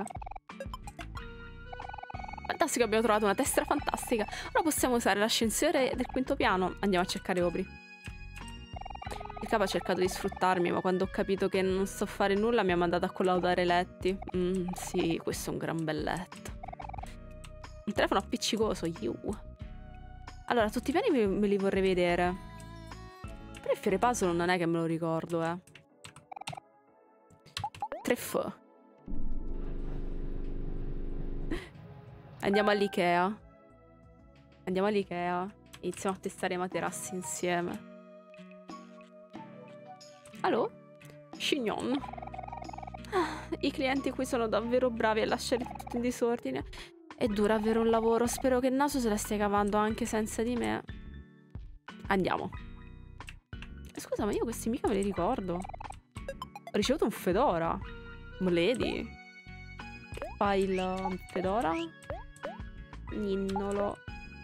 Fantastico, abbiamo trovato una tessera fantastica. Ora possiamo usare l'ascensore del quinto piano. Andiamo a cercare Aubrey. Il capo ha cercato di sfruttarmi, ma quando ho capito che non so fare nulla mi ha mandato a collaudare i letti. Mm, sì, questo è un gran bel letto. Un telefono appiccicoso, you. Allora, tutti i piani me, me li vorrei vedere. Però il fiore puzzle non è che me lo ricordo, eh. tre F. Andiamo all'Ikea. Andiamo all'Ikea. Iniziamo a testare i materassi insieme. Allo? Chignon. Ah, i clienti qui sono davvero bravi a lasciare tutto in disordine. È duro avere un lavoro. Spero che il naso se la stia cavando anche senza di me. Andiamo. Scusa, ma io questi mica me li ricordo. Ho ricevuto un fedora. Moledi. Che fai il fedora? Ninnolo.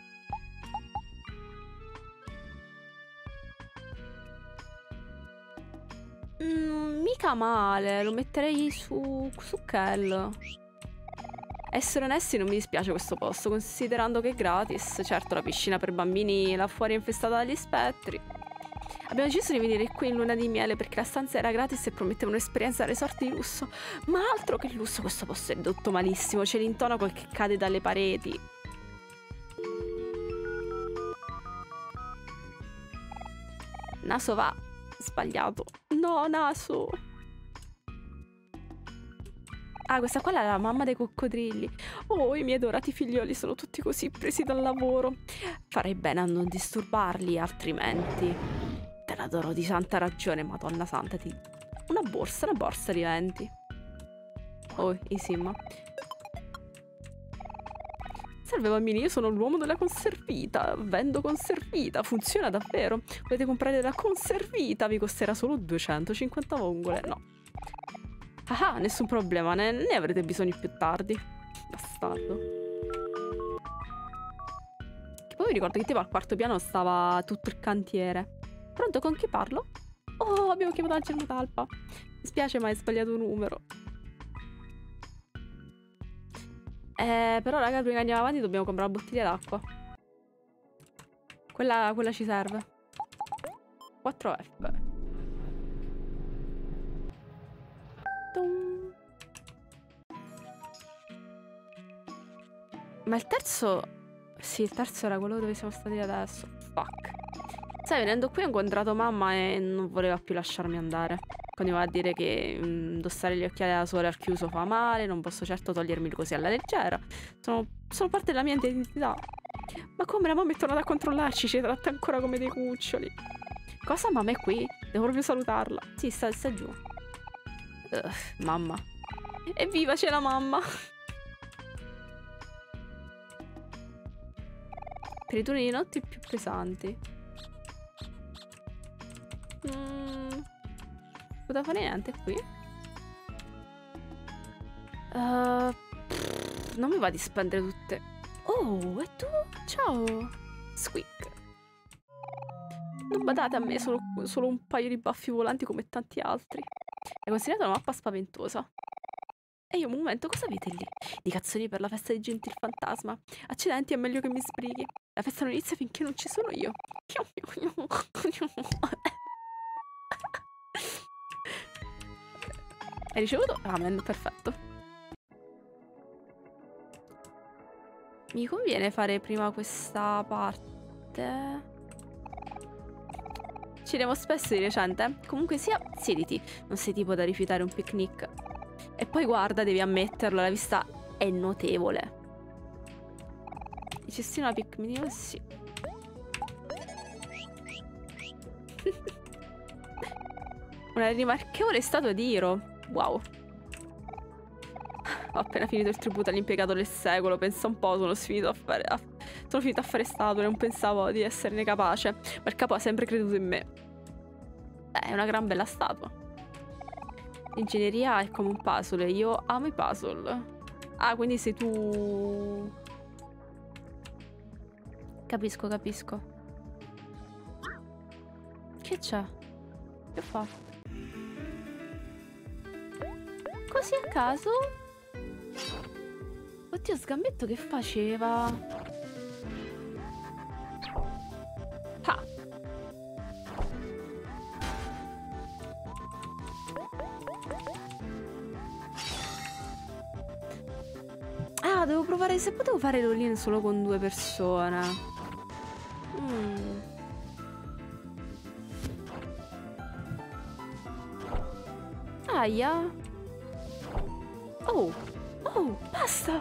Mm, mica male. Lo metterei su, su Kel. Essere onesti, non mi dispiace questo posto, considerando che è gratis. Certo, la piscina per bambini là fuori è infestata dagli spettri. Abbiamo deciso di venire qui in luna di miele perché la stanza era gratis e prometteva un'esperienza resort di lusso. Ma altro che lusso, questo posto è ridotto malissimo. C'è l'intonaco che cade dalle pareti. Naso va. Sbagliato. No, naso. Ah, questa qua è la mamma dei coccodrilli. Oh, i miei adorati figlioli sono tutti così presi dal lavoro. Farei bene a non disturbarli, altrimenti... Te l'adoro di santa ragione, madonna santa. Ti... Una borsa, una borsa di venti. Oh, Isimma. Salve bambini, io sono l'uomo della conservita. Vendo conservita, funziona davvero. Volete comprare la conservita? Vi costerà solo duecentocinquanta vongole. No. Ah, nessun problema, ne, ne avrete bisogno più tardi. Bastardo. Che poi mi ricordo che tipo al quarto piano stava tutto il cantiere. Pronto, con chi parlo? Oh, abbiamo chiamato Angelo Talpa. Mi spiace, ma hai sbagliato un numero. Eh, però raga, prima che andiamo avanti dobbiamo comprare una bottiglia d'acqua. Quella, quella ci serve. quattro F. Tum. Ma il terzo... Sì, il terzo era quello dove siamo stati adesso. Fuck. Sai, venendo qui ho incontrato mamma e non voleva più lasciarmi andare. Continuava a dire che mm, indossare gli occhiali da sole al chiuso fa male, non posso certo togliermili così alla leggera. Sono, sono parte della mia identità. Ma come la mamma è tornata a controllarci, ci tratta ancora come dei cuccioli. Cosa? Mamma è qui? Devo proprio salutarla. Sì, sta, sta giù. Uh, mamma. Evviva, c'è la mamma. Per i turni di notte più pesanti. Mm. Potevo fare niente qui. Uh, pff, non mi va di spendere tutte. Oh, e tu? Ciao. Squeak. Non badate a me, sono solo un paio di baffi volanti come tanti altri. Hai considerato una mappa spaventosa. E io un momento, cosa avete lì? Di cazzoni per la festa di Gentil Fantasma. Accidenti, è meglio che mi sbrighi. La festa non inizia finché non ci sono io. Hai ricevuto ramen, perfetto. Mi conviene fare prima questa parte. Ci andiamo spesso di recente. Comunque sia, siediti. Non sei tipo da rifiutare un picnic. E poi guarda, devi ammetterlo, la vista è notevole. Il cestino da picnic, sì. Una rimarchevole statua di Hiro. Wow. Ho appena finito il tributo all'impiegato del secolo. Pensa un po', sono finito a fare a... Sono finito a fare statue, non pensavo di esserne capace. Ma il capo ha sempre creduto in me. È una gran bella statua. L'ingegneria è come un puzzle. Io amo i puzzle. Ah, quindi sei tu... Capisco, capisco. Che c'è? Che ho fatto? Così a caso? Oddio, sgambetto che faceva? Ah. Ah, devo provare se potevo fare l'all-in solo con due persone. Mm. Aia. Oh. Oh, basta.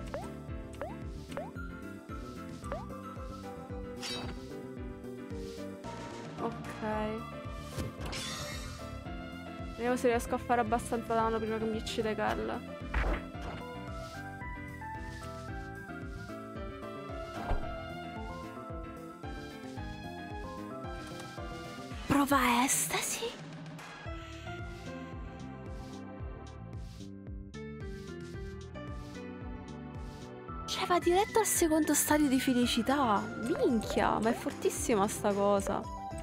Ok. Vediamo se riesco a fare abbastanza danno prima che mi uccide Kel. Prova estasi. Cioè va diretto al secondo stadio di felicità. Minchia, ma è fortissima sta cosa.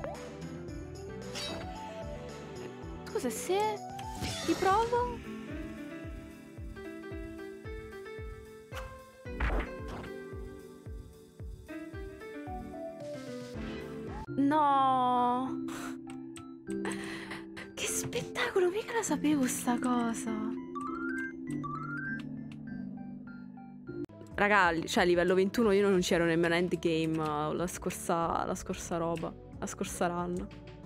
Scusa, se ti provo? No. Che spettacolo, mica la sapevo sta cosa. Raga, cioè a livello ventuno io non c'ero nemmeno endgame la scorsa, la scorsa roba, la scorsa run.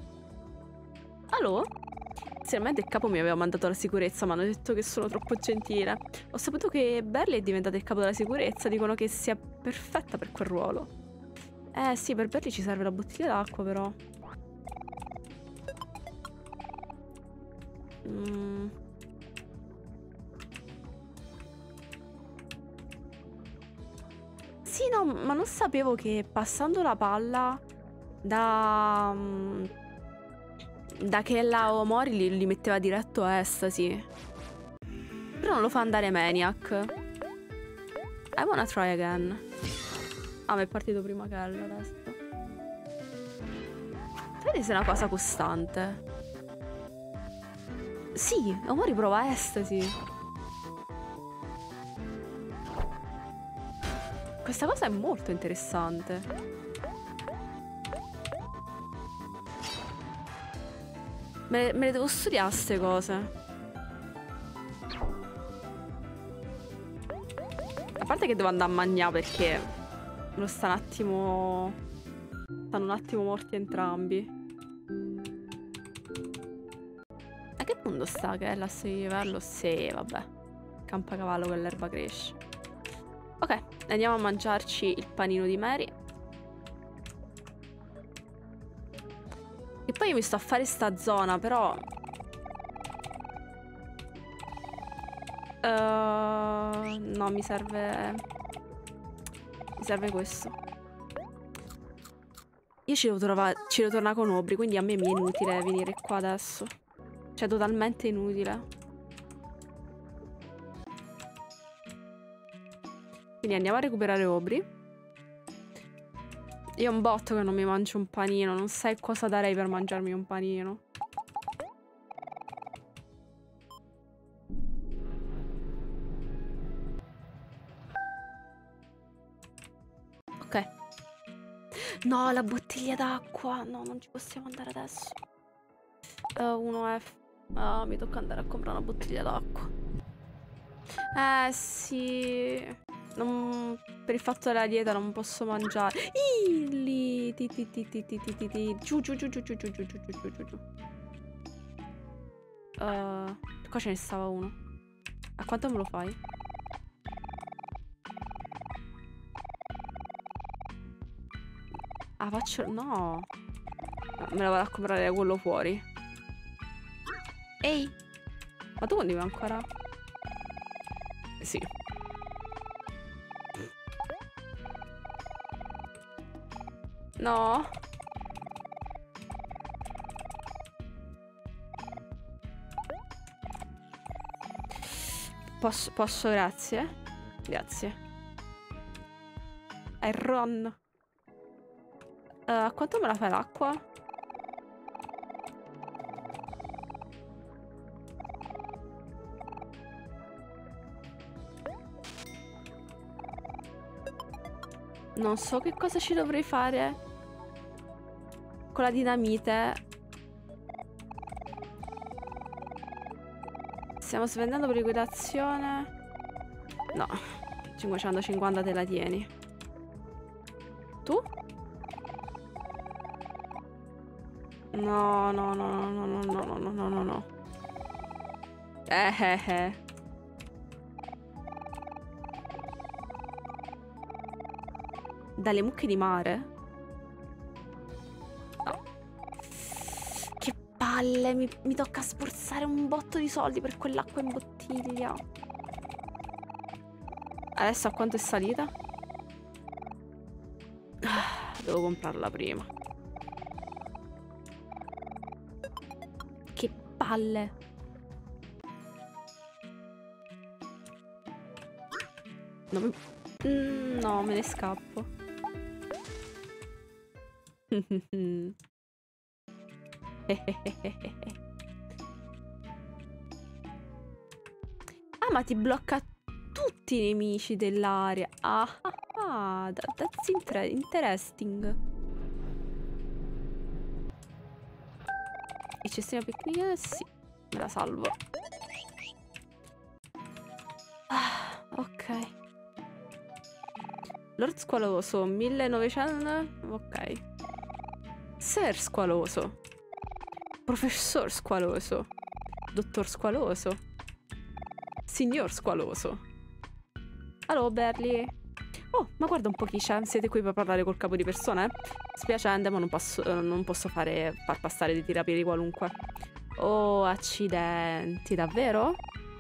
Allo? Inizialmente il capo mi aveva mandato alla sicurezza, ma hanno detto che sono troppo gentile. Ho saputo che Barley è diventata il capo della sicurezza, dicono che sia perfetta per quel ruolo. Eh sì, per Barley ci serve la bottiglia d'acqua però. Mm. Sì, no, ma non sapevo che passando la palla da... da Kella o Mori li, li metteva diretto a estasi. Però non lo fa andare Maniac. I wanna try again. Ah, ma è partito prima Kella adesso. Vedi se è una cosa costante. Sì, Omori prova estasi. Questa cosa è molto interessante. Me, me le devo studiare ste cose. A parte che devo andare a mangiare perché lo sta un attimo. Stanno un attimo morti entrambi. A che punto sta che è la di livello? Sì, vabbè. Campacavallo che l'erba cresce. Ok, andiamo a mangiarci il panino di Mary. E poi io mi sto a fare sta zona, però... Uh, no, mi serve... Mi serve questo. Io ci devo, trovare, ci devo tornare con Aubrey, quindi a me mi è inutile venire qua adesso. Cioè, totalmente inutile. Quindi andiamo a recuperare Aubrey. Io ho un botto che non mi mangio un panino. Non sai cosa darei per mangiarmi un panino. Ok. No, la bottiglia d'acqua. No, non ci possiamo andare adesso. Uh, uno F. Ah, mi tocca andare a comprare una bottiglia d'acqua. Eh sì. Non, per il fatto della dieta non posso mangiare. Illi, ti, ti, ti, ti, ti, ti, ti. Giù, giù, giù, giù, giù, giù, giù, giù, giù, giù, giù. Uh, qua ce ne stava uno. A quanto me lo fai? Ah, faccio... No. Me la vado a comprare quello fuori. Ehi. Ma tu continui ancora? Sì. No. Posso, posso, grazie. Grazie. È Ron. Uh, a quanto me la fai l'acqua? Non so che cosa ci dovrei fare con la dinamite. Stiamo svendendo per liquidazione. No, cinquecentocinquanta te la tieni. Tu? No, no, no, no, no, no, no, no, no, no, no. Eh, eh, eh. Dalle mucche di mare? No. Che palle, mi, mi tocca sborsare un botto di soldi per quell'acqua in bottiglia. Adesso a quanto è salita? Ah, devo comprarla prima. Che palle. No, mi... mm, no, me ne scappo. Ah, ma ti blocca tutti i nemici dell'area. Ah, ah, ah, that's inter interesting. Il cestino picnic? Sì, me la salvo. Ah, ok. Lord Squaloso, millenovecento... Ok. Sir Squaloso. Professor Squaloso. Dottor Squaloso. Signor Squaloso. Allora, Berli. Oh, ma guarda un po' chi c'è. Siete qui per parlare col capo di persona, eh? Spiacente, ma non posso, non posso fare far passare dei tirapiedi qualunque. Oh, accidenti, davvero?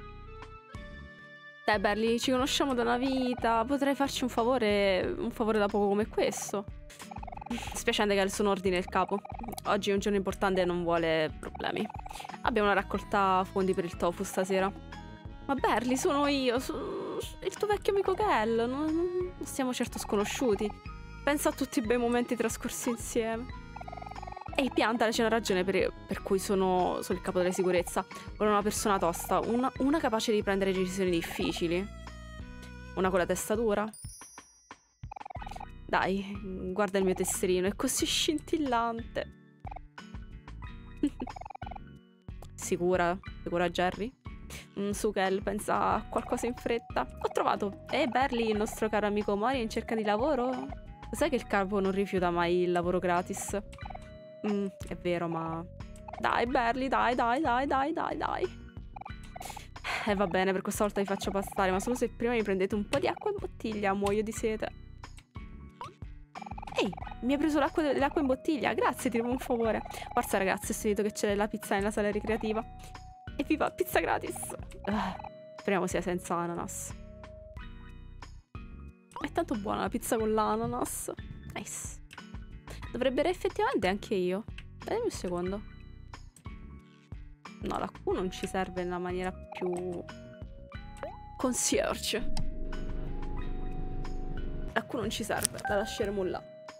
Dai, Berli, ci conosciamo da una vita. Potrei farci un favore, un favore da poco come questo. Spiacente che ha il suo ordine il capo. Oggi è un giorno importante e non vuole problemi. Abbiamo una raccolta fondi per il tofu stasera. Ma Berli, sono io, sono il tuo vecchio amico Kel. Non, non siamo certo sconosciuti. Pensa a tutti i bei momenti trascorsi insieme. Ehi, Pianta, c'è una ragione per, per cui sono, sono il capo della sicurezza. Volevo una persona tosta, una, una capace di prendere decisioni difficili. Una con la testa dura. Dai, guarda il mio tesserino, è così scintillante. Sicura? Sicura, Jerry? Mm, Sukel pensa a qualcosa in fretta. Ho trovato. E Barley, il nostro caro amico Mori, è in cerca di lavoro? Sai che il capo non rifiuta mai il lavoro gratis? Mm, è vero, ma... Dai, Barley, dai, dai, dai, dai, dai, dai. E va bene, per questa volta vi faccio passare, ma solo se prima mi prendete un po' di acqua in bottiglia, muoio di sete. Ehi, mi hai preso l'acqua dell'acqua in bottiglia, grazie, ti devo un favore. Forza ragazzi, ho sentito che c'è della pizza nella sala ricreativa. Evviva, pizza gratis. Uh, speriamo sia senza ananas. È tanto buona la pizza con l'ananas. Nice. Dovrebbe effettivamente anche io. Vediamo un secondo. No, la Q non ci serve nella maniera più... concierge. La Q non ci serve, la lasceremo là.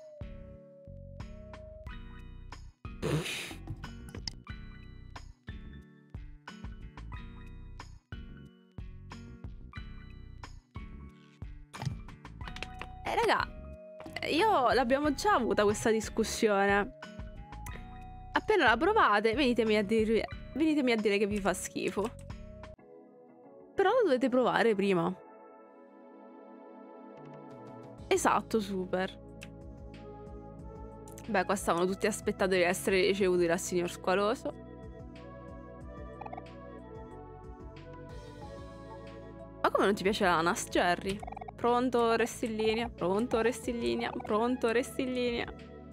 Eh raga, io l'abbiamo già avuta questa discussione. Appena la provate, venitemi a dire, venitemi a dire che vi fa schifo. Però lo dovete provare prima. Esatto, super. Beh, qua stavano tutti aspettando di essere ricevuti dal signor Squaloso. Ma come non ti piace l'ananas, Jerry? Pronto, resti in linea. Pronto, resti in linea. Pronto, resti in linea.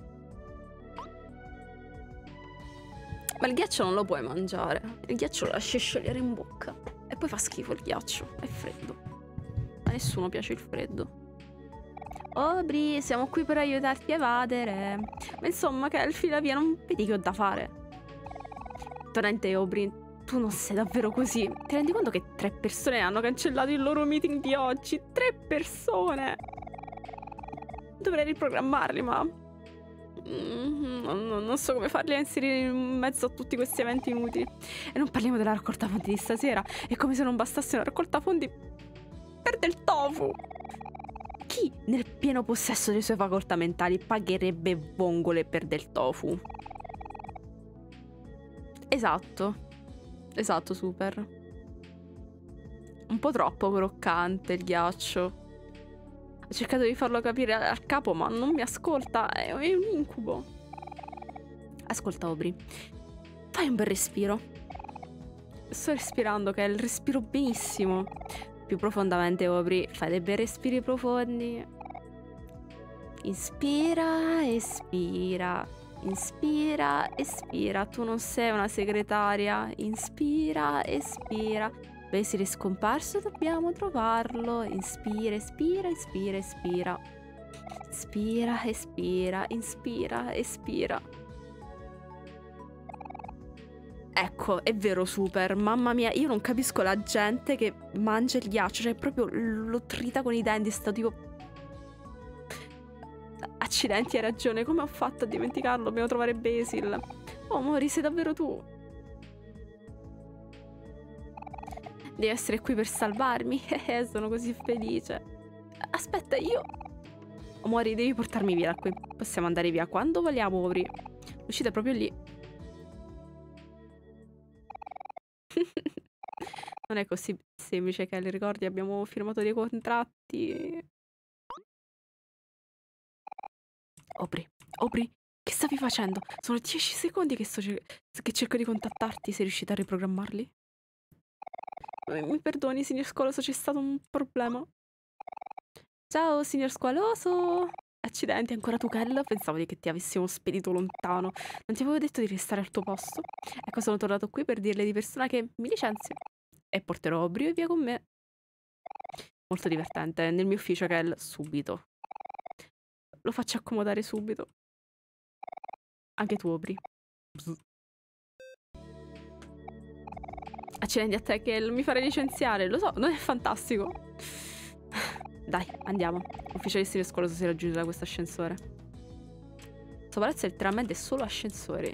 Ma il ghiaccio non lo puoi mangiare. Il ghiaccio lo lasci sciogliere in bocca. E poi fa schifo il ghiaccio. È freddo. A nessuno piace il freddo. Aubrey, siamo qui per aiutarti a evadere. Ma insomma, Kelfi, la via, non vedi che ho da fare? Torrente, Aubrey, tu non sei davvero così. Ti rendi conto che tre persone hanno cancellato il loro meeting di oggi? Tre persone! Dovrei riprogrammarli, ma... Mm, non, non so come farli a inserire in mezzo a tutti questi eventi inutili. E non parliamo della raccolta fondi di stasera. È come se non bastasse una raccolta fondi per del tofu. Chi, nel pieno possesso delle sue facoltà mentali, pagherebbe vongole per del tofu? Esatto. Esatto, super. Un po' troppo croccante il ghiaccio. Ho cercato di farlo capire al capo, ma non mi ascolta. È un incubo. Ascolta, Aubrey. Fai un bel respiro. Sto respirando, che è il respiro benissimo. Più profondamente, Aubrey. Fai dei bei respiri profondi. Inspira, espira. Inspira, espira. Tu non sei una segretaria. Inspira, espira. Vesile scomparso, dobbiamo trovarlo. Inspira, espira, ispira, espira. Inspira, espira, inspira, espira. Ecco, è vero, super. Mamma mia, io non capisco la gente che mangia il ghiaccio. Cioè, proprio lo trita con i denti. Sta tipo... Accidenti, hai ragione. Come ho fatto a dimenticarlo? Dobbiamo trovare Basil. Oh, Mori, sei davvero tu? Devi essere qui per salvarmi. Sono così felice. Aspetta, io... Oh, Mori, devi portarmi via da qui. Possiamo andare via quando vogliamo, Mori. L'uscita è proprio lì. Non è così semplice, che le ricordi, abbiamo firmato dei contratti. Aubrey, Aubrey, che stavi facendo? Sono dieci secondi che, sto cer che cerco di contattarti. Sei riuscita a riprogrammarli? Mi perdoni, signor Squaloso, c'è stato un problema. Ciao, signor Squaloso. Accidenti, ancora tu, Kel? Pensavo di che ti avessimo spedito lontano. Non ti avevo detto di restare al tuo posto? Ecco, sono tornato qui per dirle di persona che mi licenzio. E porterò Aubrey via con me. Molto divertente. Nel mio ufficio, Kel, subito. Lo faccio accomodare subito. Anche tu, Aubrey. Bzz. Accidenti a te, Kel, mi farei licenziare. Lo so, non è fantastico. Dai, andiamo. L'ufficialista di Squaloso si raggiunge da questo ascensore. Questo palazzo è letteralmente solo ascensori.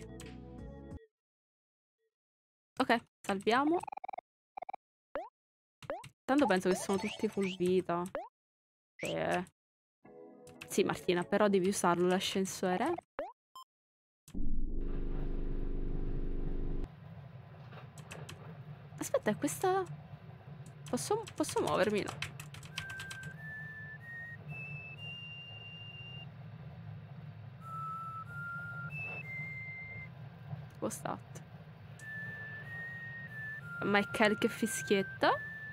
Ok, salviamo. Tanto penso che sono tutti full vita. Eh. Sì, Martina, però devi usarlo l'ascensore. Aspetta, è questa... Posso, posso muovermi? No. Spostato. Michael che fischietta.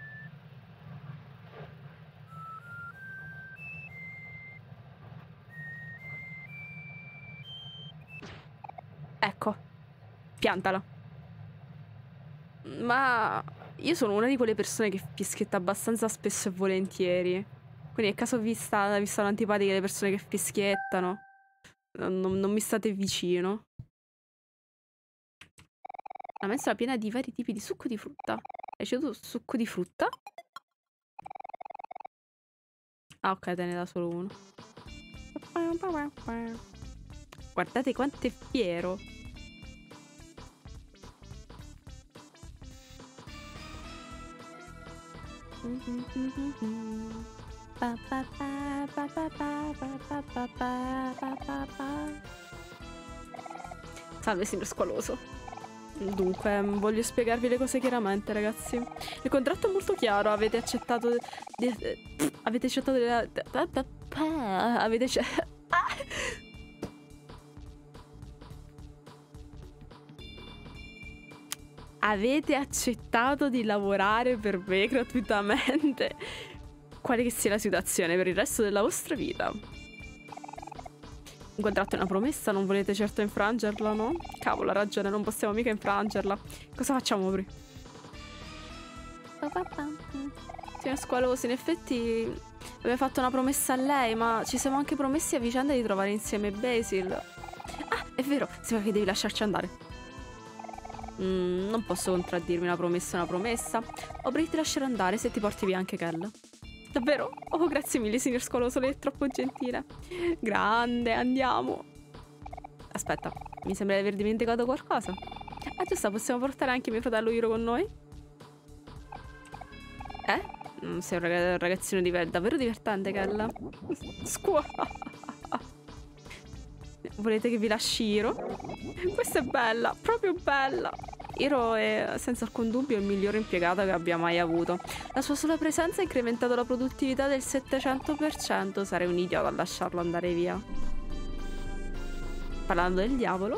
Ecco. Piantala. Ma io sono una di quelle persone che fischietta abbastanza spesso e volentieri. Quindi nel caso vi, sta, vi stanno antipatiche le persone che fischiettano, non, non, non mi state vicino. La mensola piena di vari tipi di succo di frutta. Hai ceduto succo di frutta? Ah, ok, te ne dà solo uno. Guardate quanto è fiero. Salve, signor Squaloso. Dunque, voglio spiegarvi le cose chiaramente, ragazzi. Il contratto è molto chiaro. Avete accettato di, eh, avete accettato di, avete accettato avete accettato di lavorare per me gratuitamente, quale che sia la situazione, per il resto della vostra vita. Un contratto è una promessa, non volete certo infrangerla, no? Cavolo, ha ragione, non possiamo mica infrangerla. Cosa facciamo, Bri? Signor Squaloso, in effetti abbiamo fatto una promessa a lei, ma ci siamo anche promessi a vicenda di trovare insieme Basil. Ah, è vero, sembra che devi lasciarci andare. Mm, non posso contraddirmi, una promessa è una promessa. Bri, ti lascerò andare se ti porti via anche Kel. Davvero? Oh, grazie mille, signor Squaloso, lei è troppo gentile. Grande, andiamo. Aspetta, mi sembra di aver dimenticato qualcosa. Ah, giusto, possiamo portare anche mio fratello Hiro con noi? Eh? Mm, sei un rag ragazzino diver davvero divertente, Kel. Scuola. Volete che vi lasci Hiro? Questa è bella, proprio bella. Hiro è senza alcun dubbio il migliore impiegato che abbia mai avuto. La sua sola presenza ha incrementato la produttività del settecento per cento. Sarei un idiota a lasciarlo andare via. Parlando del diavolo.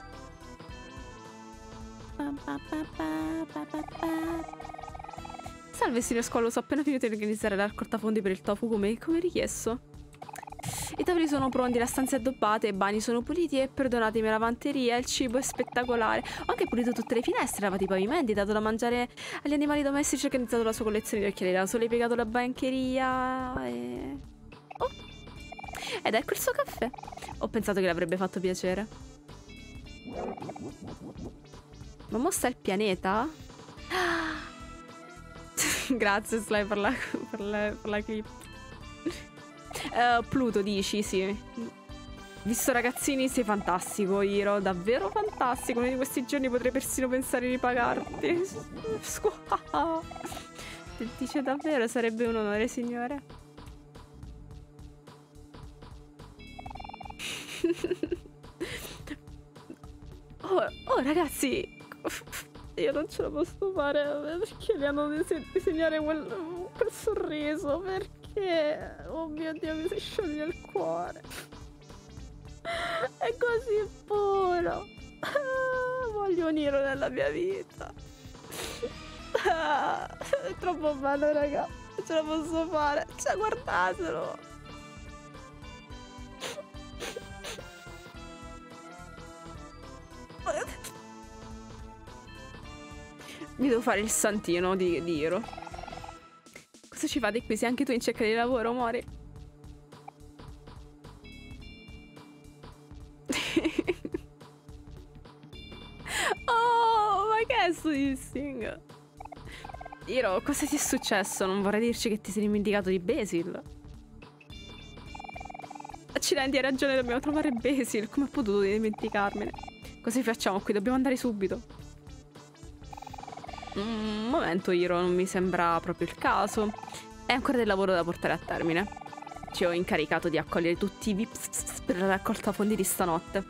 Salve, signor Squaloso, ho appena finito di organizzare la raccolta fondi per il tofu come, come richiesto. I tavoli sono pronti, la stanza è addobbata, i bagni sono puliti e, perdonatemi la vanteria, il cibo è spettacolare. Ho anche pulito tutte le finestre, lavato i pavimenti, dato da mangiare agli animali domestici, ho organizzato la sua collezione di occhiali da sole, piegato la bancheria e... Oh! Ed ecco il suo caffè. Ho pensato che le avrebbe fatto piacere. Ma mostra il pianeta? Grazie, Sly, per la, per la, per la clip. Uh, Pluto, dici, sì. Visto ragazzini, sei fantastico, Hiro. Davvero fantastico. Uno di questi giorni potrei persino pensare di pagarti. Scusa. Dice davvero, sarebbe un onore, signore. Oh, oh, ragazzi, io non ce la posso fare. Perché gli hanno disegnato quel, quel sorriso? Perché? Oh mio Dio, mi si scioglie il cuore. È così puro. Ah, voglio un Hiro nella mia vita. Ah, è troppo bello, raga. Non ce la posso fare. Cioè, guardatelo. Mi devo fare il santino di, di Hiro. Cosa ci fate qui? Sei anche tu in cerca di lavoro, Mori? Oh, ma che è sto dissing? Hiro, cosa ti è successo? Non vorrei dirci che ti sei dimenticato di Basil. Accidenti, hai ragione, dobbiamo trovare Basil. Come ho potuto dimenticarmene? Cosa facciamo qui? Dobbiamo andare subito. Un momento, Hiro, non mi sembra proprio il caso. È ancora del lavoro da portare a termine. Ci ho incaricato di accogliere tutti i V I P per la raccolta fondi di stanotte.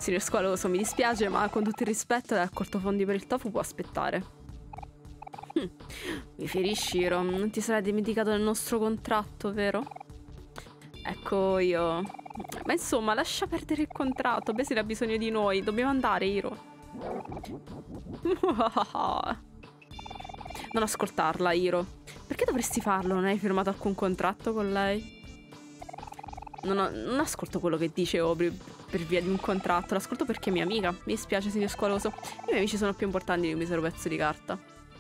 Signor Squaloso, mi dispiace, ma con tutto il rispetto dal cortofondi per il tofu può aspettare. Hm. Mi ferisci, Hiro, non ti sarai dimenticato del nostro contratto, vero? Ecco io. Ma insomma, lascia perdere il contratto. Basil ha bisogno di noi. Dobbiamo andare, Hiro. Non ascoltarla, Hiro. Perché dovresti farlo? Non hai firmato alcun contratto con lei? Non, ho, non ascolto quello che dice Aubrey per via di un contratto. L'ascolto perché è mia amica. Mi dispiace, signor Squaloso. I miei amici sono più importanti di un misero pezzo di carta.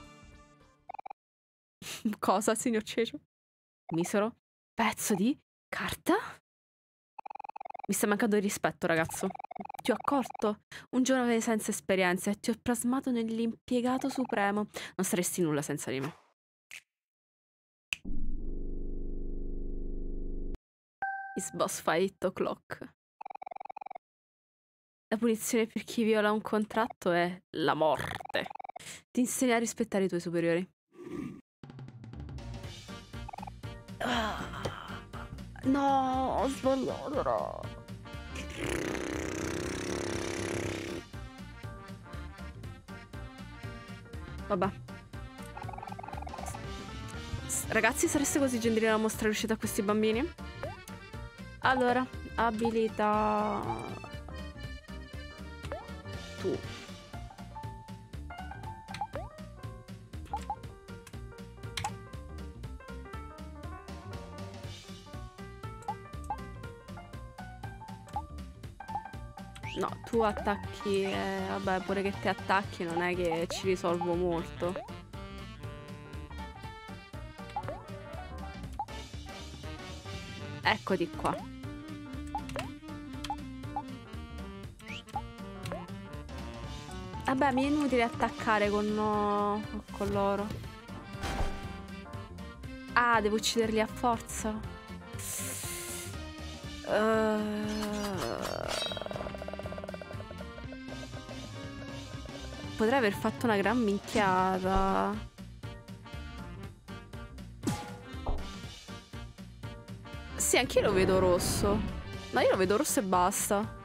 Cosa, signor Cecio? Misero pezzo di carta? Mi sta mancando di rispetto, ragazzo. Ti ho accolto? Un giovane senza esperienza e ti ho plasmato nell'impiegato supremo. Non saresti nulla senza di me. Is boss fight o'clock. La punizione per chi viola un contratto è la morte. Ti insegna a rispettare i tuoi superiori. Ah, no, ho sbagliato. Vabbè. S- Ragazzi, sareste così gentili da mostrare l'uscita a questi bambini? Allora, abilità... Tu. No, tu attacchi... Eh, vabbè, pure che ti attacchi non è che ci risolvo molto. Eccoti qua. Vabbè, mi è inutile attaccare con, no, con loro. Ah, devo ucciderli a forza. Uh... Potrei aver fatto una gran minchiata. Sì, anch'io lo vedo rosso. Ma io lo vedo rosso e basta.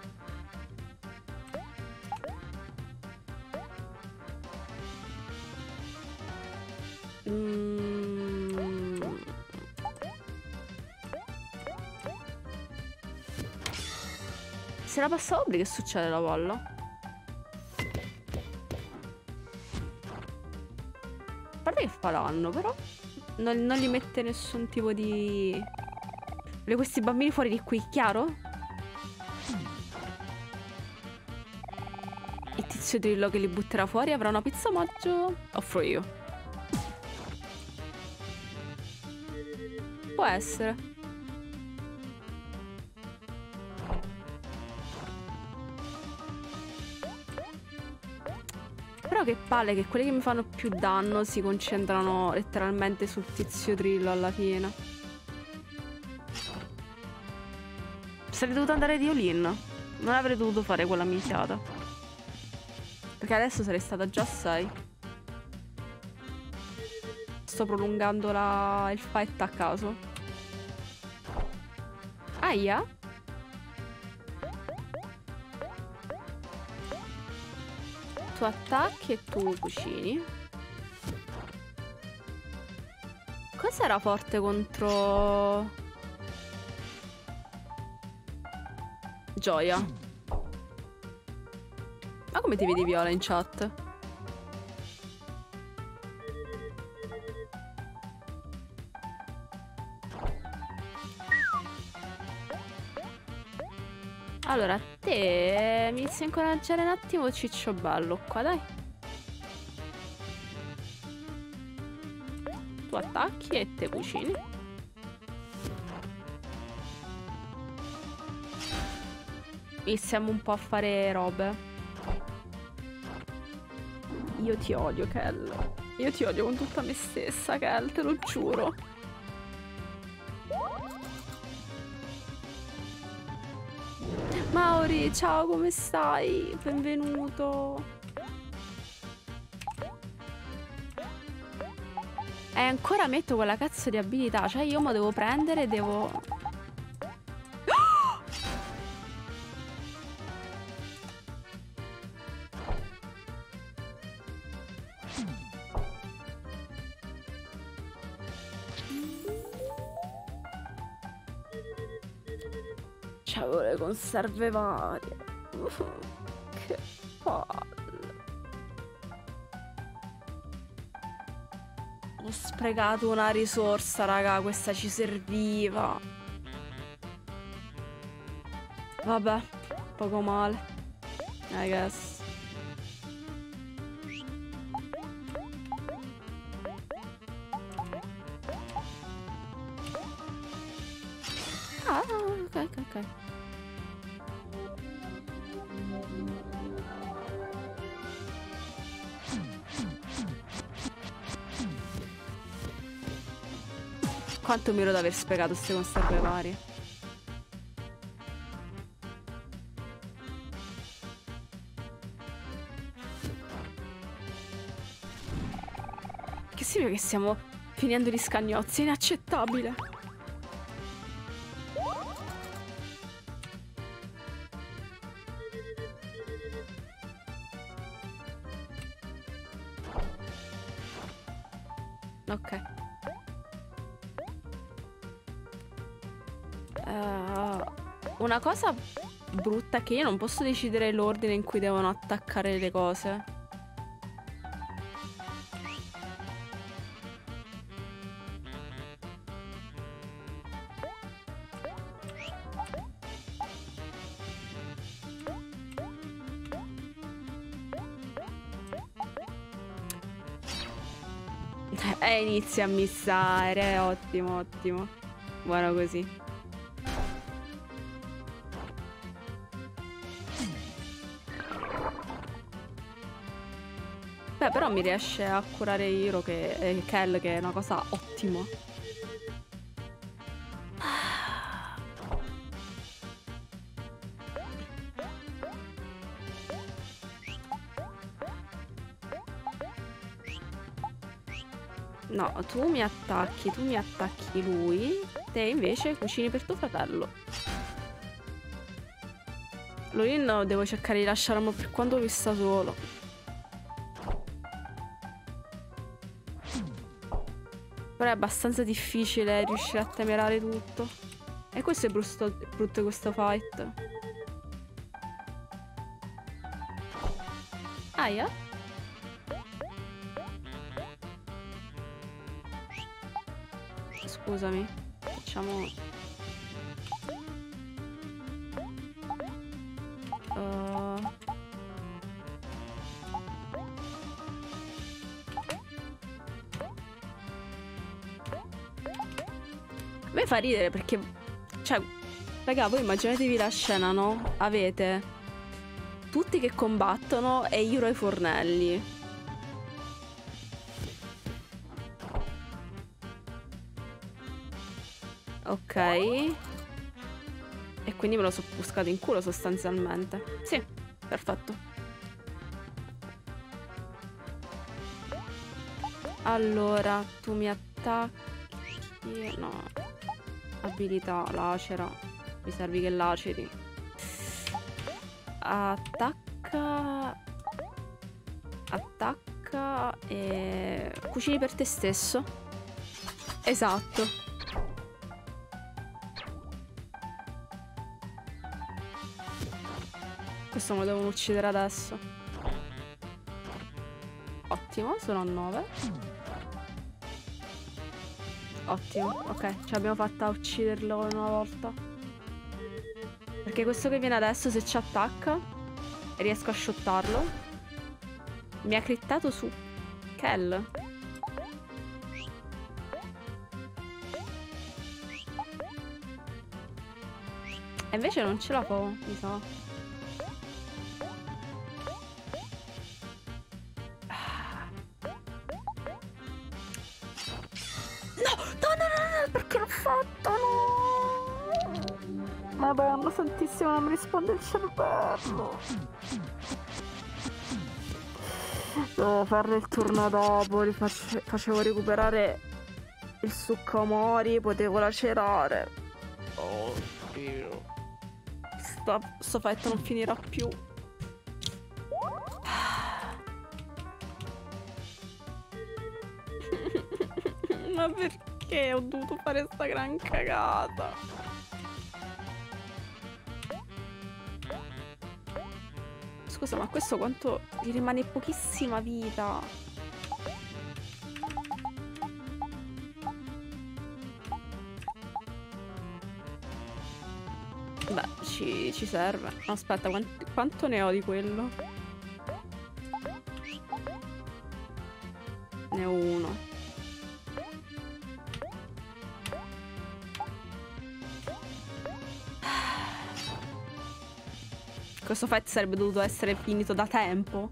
Mm. Se la passa Aubrey, che succede la palla? Che faranno, però non, non gli mette nessun tipo di... Voglio questi bambini fuori di qui, chiaro? Il tizio Drillo che li butterà fuori avrà una pizza omaggio. Offro io. Può essere. Però che palle che quelli che mi fanno più danno si concentrano letteralmente sul tizio Drillo alla fine. Sarei dovuto andare di all-in. Non avrei dovuto fare quella minchiata. Perché adesso sarei stata già a sei. Sto prolungando la... il fight a caso. Aia. Tu attacchi e tu cucini. Cos'era forte contro... Gioia? Ma come ti vedi Viola in chat? Allora, te mi inizi a incoraggiare un attimo ciccio bello qua, dai. Tu attacchi e te cucini. Iniziamo un po' a fare robe. Io ti odio, Kel. Io ti odio con tutta me stessa, Kel, te lo giuro. Mauri, ciao, come stai? Benvenuto. E ancora metto quella cazzo di abilità. Cioè io me devo prendere e devo... c'avevo le conserve varie. Che palle. Ho sprecato una risorsa, raga, questa ci serviva. Vabbè, poco male, I guess. Ah, ok, ok, ok. Quanto miro di aver sprecato queste conserve varie. Che significa che stiamo finendo gli scagnozzi? È inaccettabile. Ok. Uh, una cosa brutta è che io non posso decidere l'ordine in cui devono attaccare le cose. E inizia a missare, ottimo, ottimo. Buono così. Beh, però mi riesce a curare Hiro che eh, Kel, che è una cosa ottima. No, tu mi attacchi, tu mi attacchi lui. Te invece cucini per tuo fratello. Lolin devo cercare di lasciarlo per quando lui sta solo. Però è abbastanza difficile riuscire a temerare tutto. E questo è brutto, brutto questo fight. Aia. Scusami, facciamo... Uh... A me fa ridere perché... Cioè, raga, voi immaginatevi la scena, no? Avete tutti che combattono e Hiro ai fornelli. Ok. E quindi me lo so buscato in culo sostanzialmente. Sì, perfetto. Allora, tu mi attacchi... No. Abilità, lacera. Mi servi che laceri. Attacca... Attacca e... Cucini per te stesso. Esatto. Questo me lo devono uccidere adesso. Ottimo, sono a nove. Ottimo, ok, ce l'abbiamo fatta a ucciderlo una volta. Perché questo che viene adesso, se ci attacca e riesco a shottarlo, mi ha crittato su Kel. E invece non ce la fa, mi sa. Madonna santissima, non mi risponde il cervello. Devo farne il turno dopo. Li face facevo recuperare il succo Mori. Potevo lacerare. Oddio. Sta, sto fight non finirà più. Ma perché ho dovuto fare sta gran cagata? scusa, ma questo quanto gli rimane pochissima vita. Beh, ci, ci serve. Aspetta, quanto, quanto ne ho di quello? Ne ho uno. Questo fight sarebbe dovuto essere finito da tempo.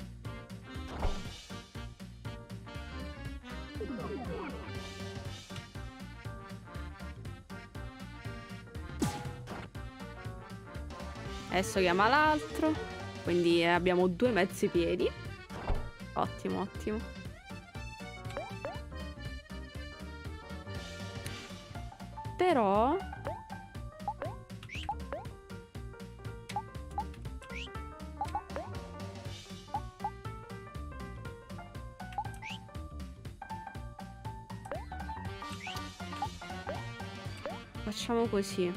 Adesso chiama l'altro. Quindi eh, abbiamo due mezzi piedi. Ottimo, ottimo. Però facciamo così.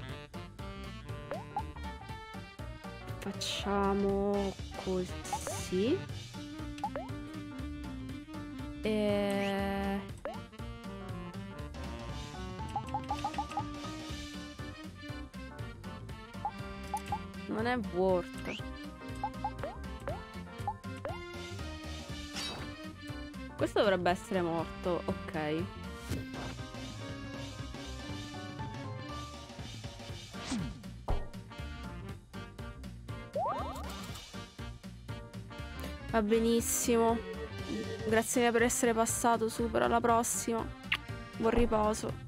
Facciamo così. E... non è worth. Questo dovrebbe essere morto, ok. Va benissimo. Grazie mille per essere passato, super, alla prossima. Buon riposo.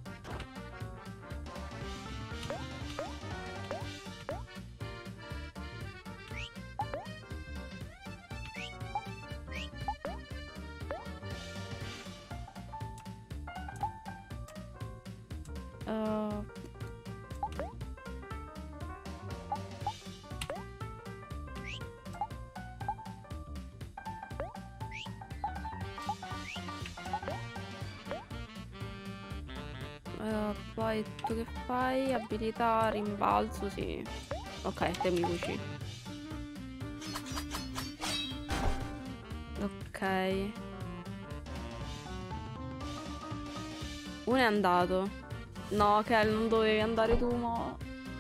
Uh... Uh, poi tu che fai? Abilità, rimbalzo, sì. Ok, te mi cucini. Ok. Uno è andato. No, Kel, non dovevi andare tu, mo.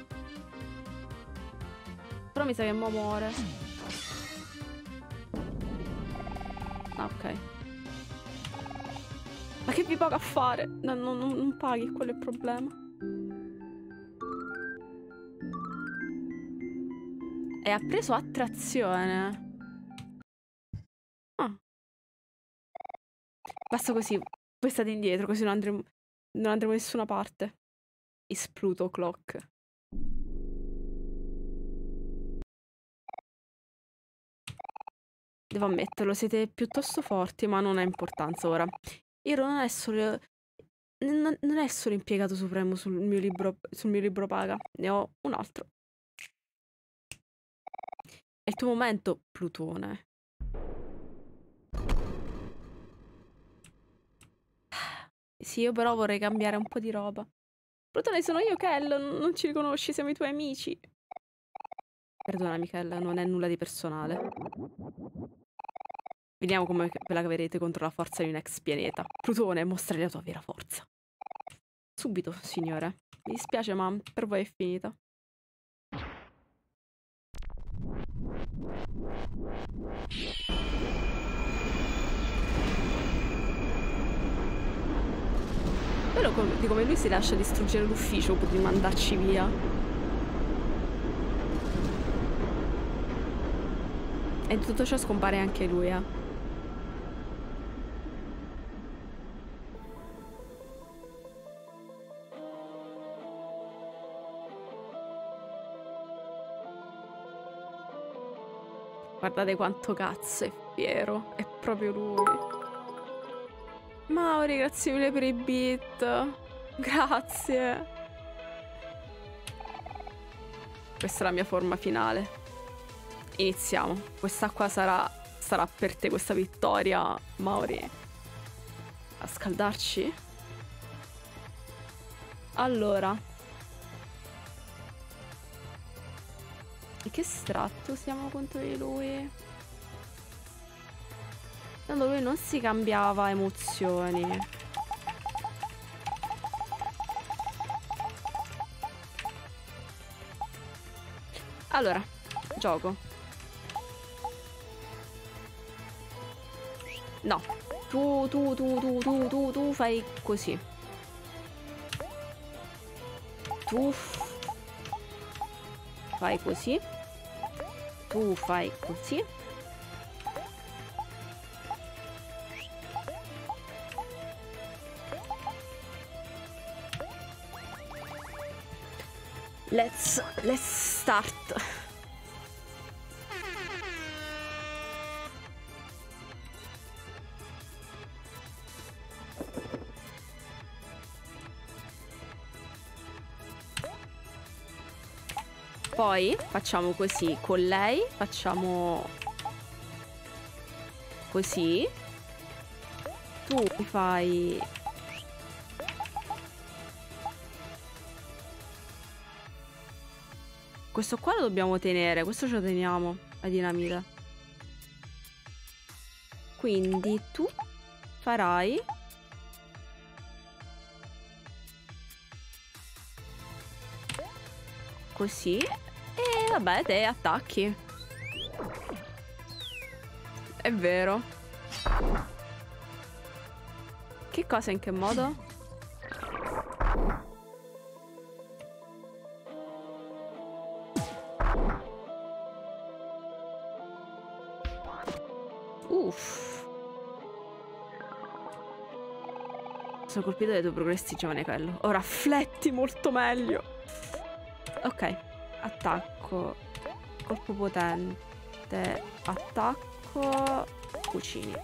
Però mi sa che mo muore. Ah, ok. Ma che vi paga a fare? No, no, no, non paghi, quello è il problema. E ha preso attrazione. Ah. Basta così. Poi state indietro, così non andremo, non andremo da nessuna parte. Is Pluto Clock. Devo ammetterlo, siete piuttosto forti, ma non ha importanza ora. Iro non è solo, non, non è solo impiegato supremo sul mio libro, sul mio libro paga, ne ho un altro. È il tuo momento, Plutone. Sì, io però vorrei cambiare un po' di roba. Plutone, sono io, Kel, non ci riconosci, siamo i tuoi amici. Perdonami, Kel, non è nulla di personale. Vediamo come ve la caverete contro la forza di un ex pianeta. Plutone, mostrai la tua vera forza. Subito, signore. Mi dispiace, ma per voi è finita. Bello com- di come lui si lascia distruggere l'ufficio pur di mandarci via. E in tutto ciò scompare anche lui, eh. Guardate quanto cazzo è fiero, è proprio lui. Mauri, grazie mille per i beat. Grazie. Questa è la mia forma finale. Iniziamo. Questa qua sarà, sarà per te questa vittoria, Mauri. A scaldarci? Allora. E che stratto siamo contro di lui? Tanto lui non si cambiava emozioni. Allora, gioco. No. Tu, tu, tu, tu, tu, tu, tu fai così. Tu fai così. Tu fai così. Let's let's start. Poi facciamo così con lei, facciamo così. Tu fai questo qua lo dobbiamo tenere, questo ce lo teniamo, la dinamite. Quindi tu farai così e vabbè, te attacchi. È vero. Che cosa, in che modo? Uff. Sono colpito dai tuoi progressi, giovane Kello. Ora affletti molto meglio. Ok. Attacco. Colpo potente. Attacco. Cucini.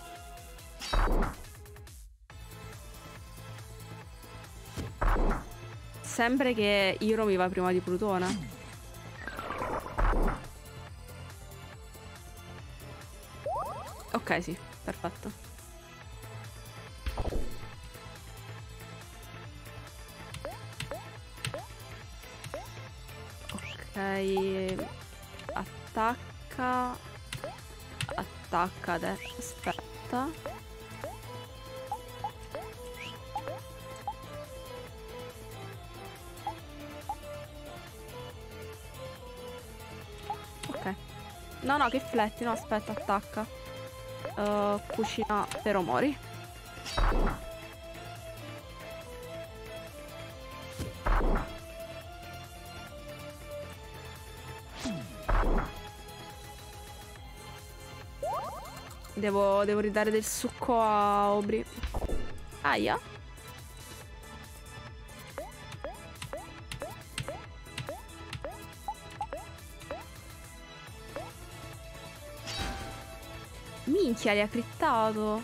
Sempre che Hiro mi va prima di Plutona. Ok, sì, perfetto. Ok, attacca. Attacca adesso, aspetta. Ok. No, no, che fletti, no, aspetta, attacca. Uh, cucina per Omori. Devo, devo ridare del succo a Obri. Aia. Minchia, li ha crittato.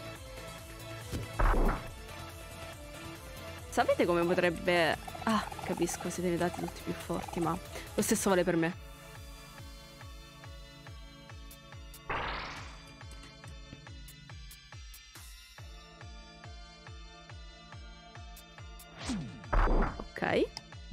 Sapete come potrebbe... Ah, capisco, siete diventati tutti più forti, ma lo stesso vale per me. Ok.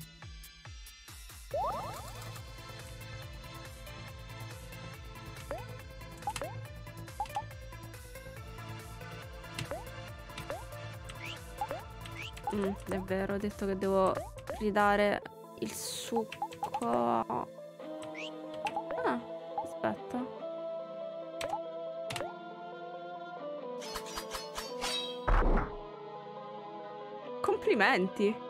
Mm, è vero, ho detto che devo ridare il succo. Ah, aspetta. Complimenti.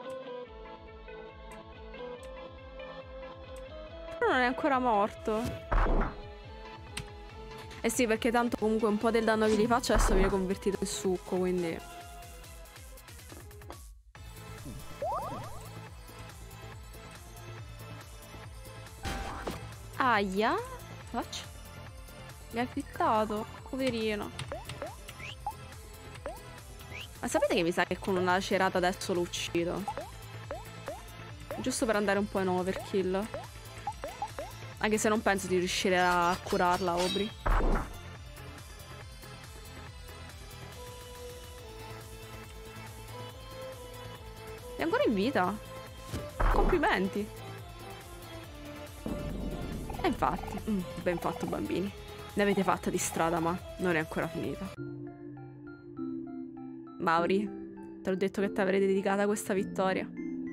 Però non è ancora morto. Eh sì, perché tanto comunque un po' del danno che gli faccio adesso viene convertito in succo, quindi... Aia. Faccio. Mi ha crittato. Poverino. Ma sapete che mi sa che con una cerata adesso lo uccido? Giusto per andare un po' in overkill. Anche se non penso di riuscire a curarla, Obri. È ancora in vita. Complimenti. E infatti, mm, ben fatto bambini. Ne avete fatta di strada, ma non è ancora finita. Mauri, te l'ho detto che ti avrei dedicata questa vittoria.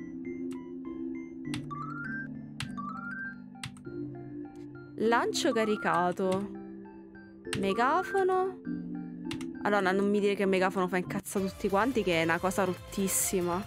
Lancio caricato. Megafono. Allora, non mi dire che il megafono fa incazza tutti quanti, che è una cosa rottissima.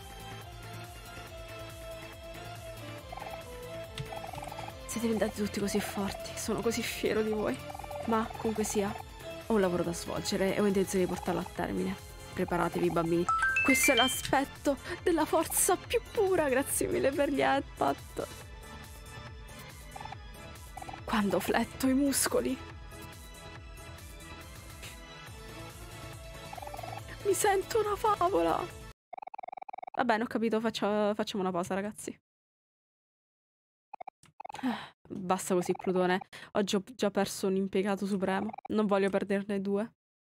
Siete diventati tutti così forti, sono così fiero di voi. Ma, comunque sia, ho un lavoro da svolgere e ho intenzione di portarlo a termine. Preparatevi, bambini. Questo è l'aspetto della forza più pura, grazie mille per gli headbutt. Quando fletto i muscoli, mi sento una favola. Va bene, ho capito, faccio, facciamo una pausa, ragazzi. Basta così, Plutone. Oggi ho già perso un impiegato supremo. Non voglio perderne due.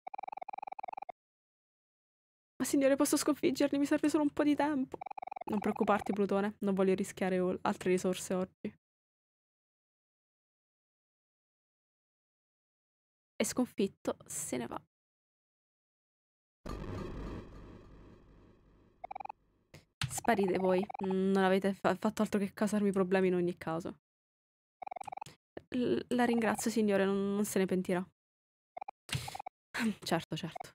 Ma signore, posso sconfiggerli? Mi serve solo un po' di tempo. Non preoccuparti, Plutone. Non voglio rischiare altre risorse oggi. E sconfitto se ne va. Sparite voi. Non avete fa fatto altro che causarmi problemi in ogni caso. L la ringrazio, signore, non, non se ne pentirà. Certo, certo.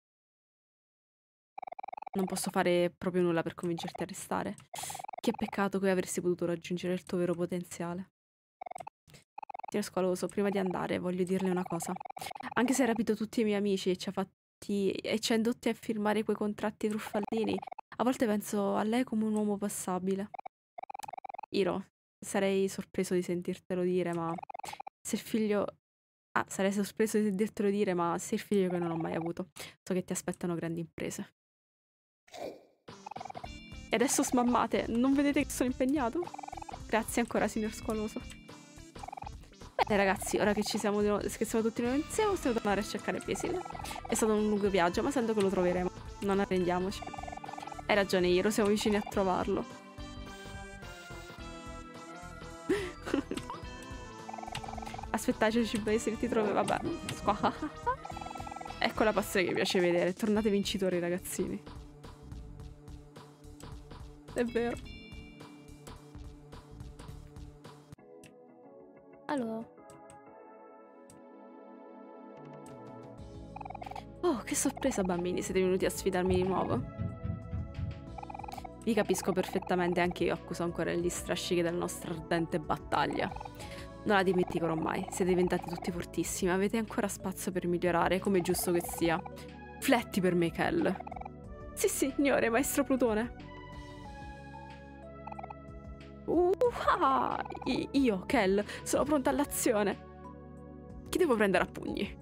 Non posso fare proprio nulla per convincerti a restare. Che peccato che avresti potuto raggiungere il tuo vero potenziale. Signor Squaloso, prima di andare voglio dirle una cosa. Anche se ha rapito tutti i miei amici e ci ha fatti e ci ha indotti a firmare quei contratti truffaldini, a volte penso a lei come un uomo passabile. Hiro, sarei sorpreso di sentirtelo dire, ma se il figlio... Ah, sarei sorpreso di sentirtelo dire, ma sei il figlio che non ho mai avuto. So che ti aspettano grandi imprese. E adesso smammate, non vedete che sono impegnato? Grazie ancora, signor Squaloso. Bene ragazzi, ora che ci siamo, di che siamo tutti noi insieme, possiamo tornare a cercare Basil. È stato un lungo viaggio, ma sento che lo troveremo. Non arrendiamoci. Hai ragione, Hiro, siamo vicini a trovarlo. Aspettateci, Basil, ti trovo. Vabbè. Ecco la passione che mi piace vedere. Tornate vincitori, ragazzini. È vero. Allora. Oh, che sorpresa, bambini, siete venuti a sfidarmi di nuovo. Vi capisco perfettamente, anche io accuso ancora gli strascichi della nostra ardente battaglia. Non la dimenticherò mai, siete diventati tutti fortissimi, avete ancora spazio per migliorare, come è giusto che sia. Fletti per me, Kel. Sì, sì, signore, maestro Plutone. Uh, ah, io, Kel, sono pronta all'azione. Chi devo prendere a pugni?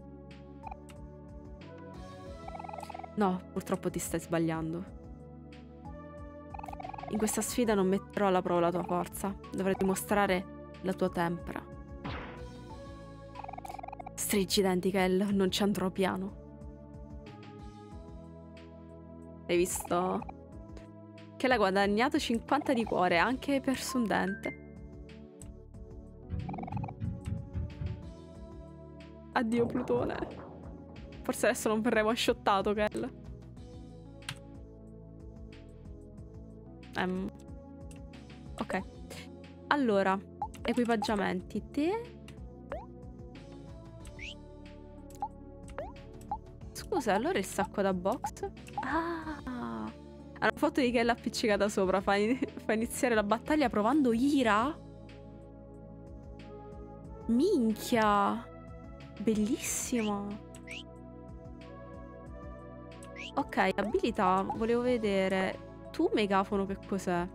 No, purtroppo ti stai sbagliando. In questa sfida non metterò alla prova la tua forza. Dovrai dimostrare la tua tempra. Stringi i denti, Kel, non ci andrò piano. Hai visto? Che l'ha guadagnato cinquanta di cuore, anche hai perso un dente. Addio, Plutone. Forse adesso non verremo asciottato, Kel. Um. Ok. Allora, equipaggiamenti. Te... Scusa, allora il sacco da box? Ah... Hanno fatto di che l'ha appiccicata sopra. Fa, in fa iniziare la battaglia provando ira. Minchia. Bellissima. Ok, abilità. Volevo vedere. Tu, megafono, che cos'è?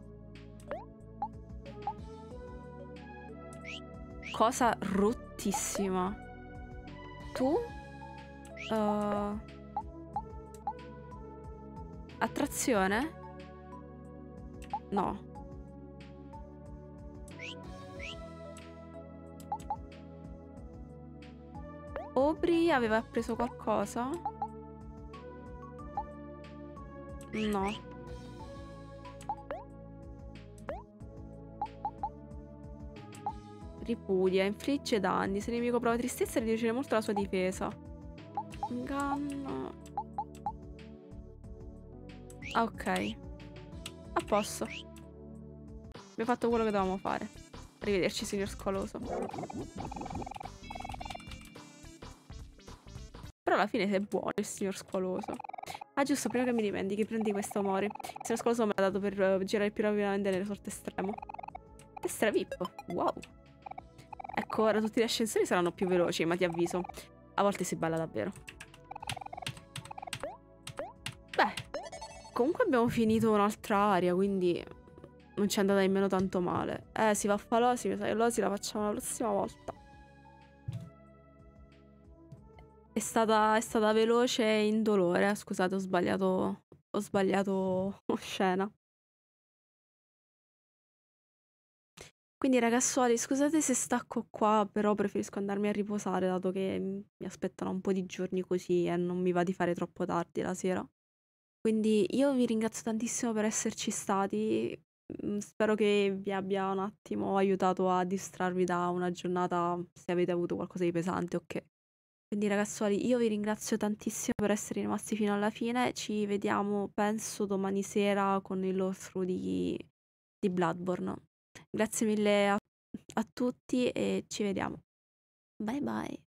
Cosa rottissima. Tu? Uh... Attrazione? No. Aubrey aveva preso qualcosa? No. Ripudia, infligge danni. Se il nemico prova tristezza riduce molto la sua difesa. Inganno. Ah, ok. A posto. Abbiamo fatto quello che dovevamo fare. Arrivederci, signor Squaloso. Però alla fine sei buono il signor Squaloso. Ah, giusto, prima che mi dimentichi, prendi questo Mori. Il signor Squaloso me l'ha dato per uh, girare più rapidamente nelle sorte estremo. Tessera V I P. Wow. Ecco, ora tutti gli ascensori saranno più veloci, ma ti avviso. A volte si balla davvero. Beh, comunque abbiamo finito un'altra area, quindi non ci è andata nemmeno tanto male. Eh, si va a Falosi, mi sa che l'Osi la facciamo la prossima volta. È stata, è stata veloce e indolore. Scusate, ho sbagliato. Ho sbagliato scena. Quindi ragazzuoli, scusate se stacco qua, però preferisco andarmi a riposare, dato che mi aspettano un po' di giorni così e non mi va di fare troppo tardi la sera. Quindi io vi ringrazio tantissimo per esserci stati. Mm, Spero che vi abbia un attimo aiutato a distrarvi da una giornata, se avete avuto qualcosa di pesante, ok. Quindi ragazzuoli, io vi ringrazio tantissimo per essere rimasti fino alla fine. Ci vediamo, penso, domani sera con il walkthrough di, di Bloodborne. Grazie mille a, a tutti e ci vediamo. Bye bye.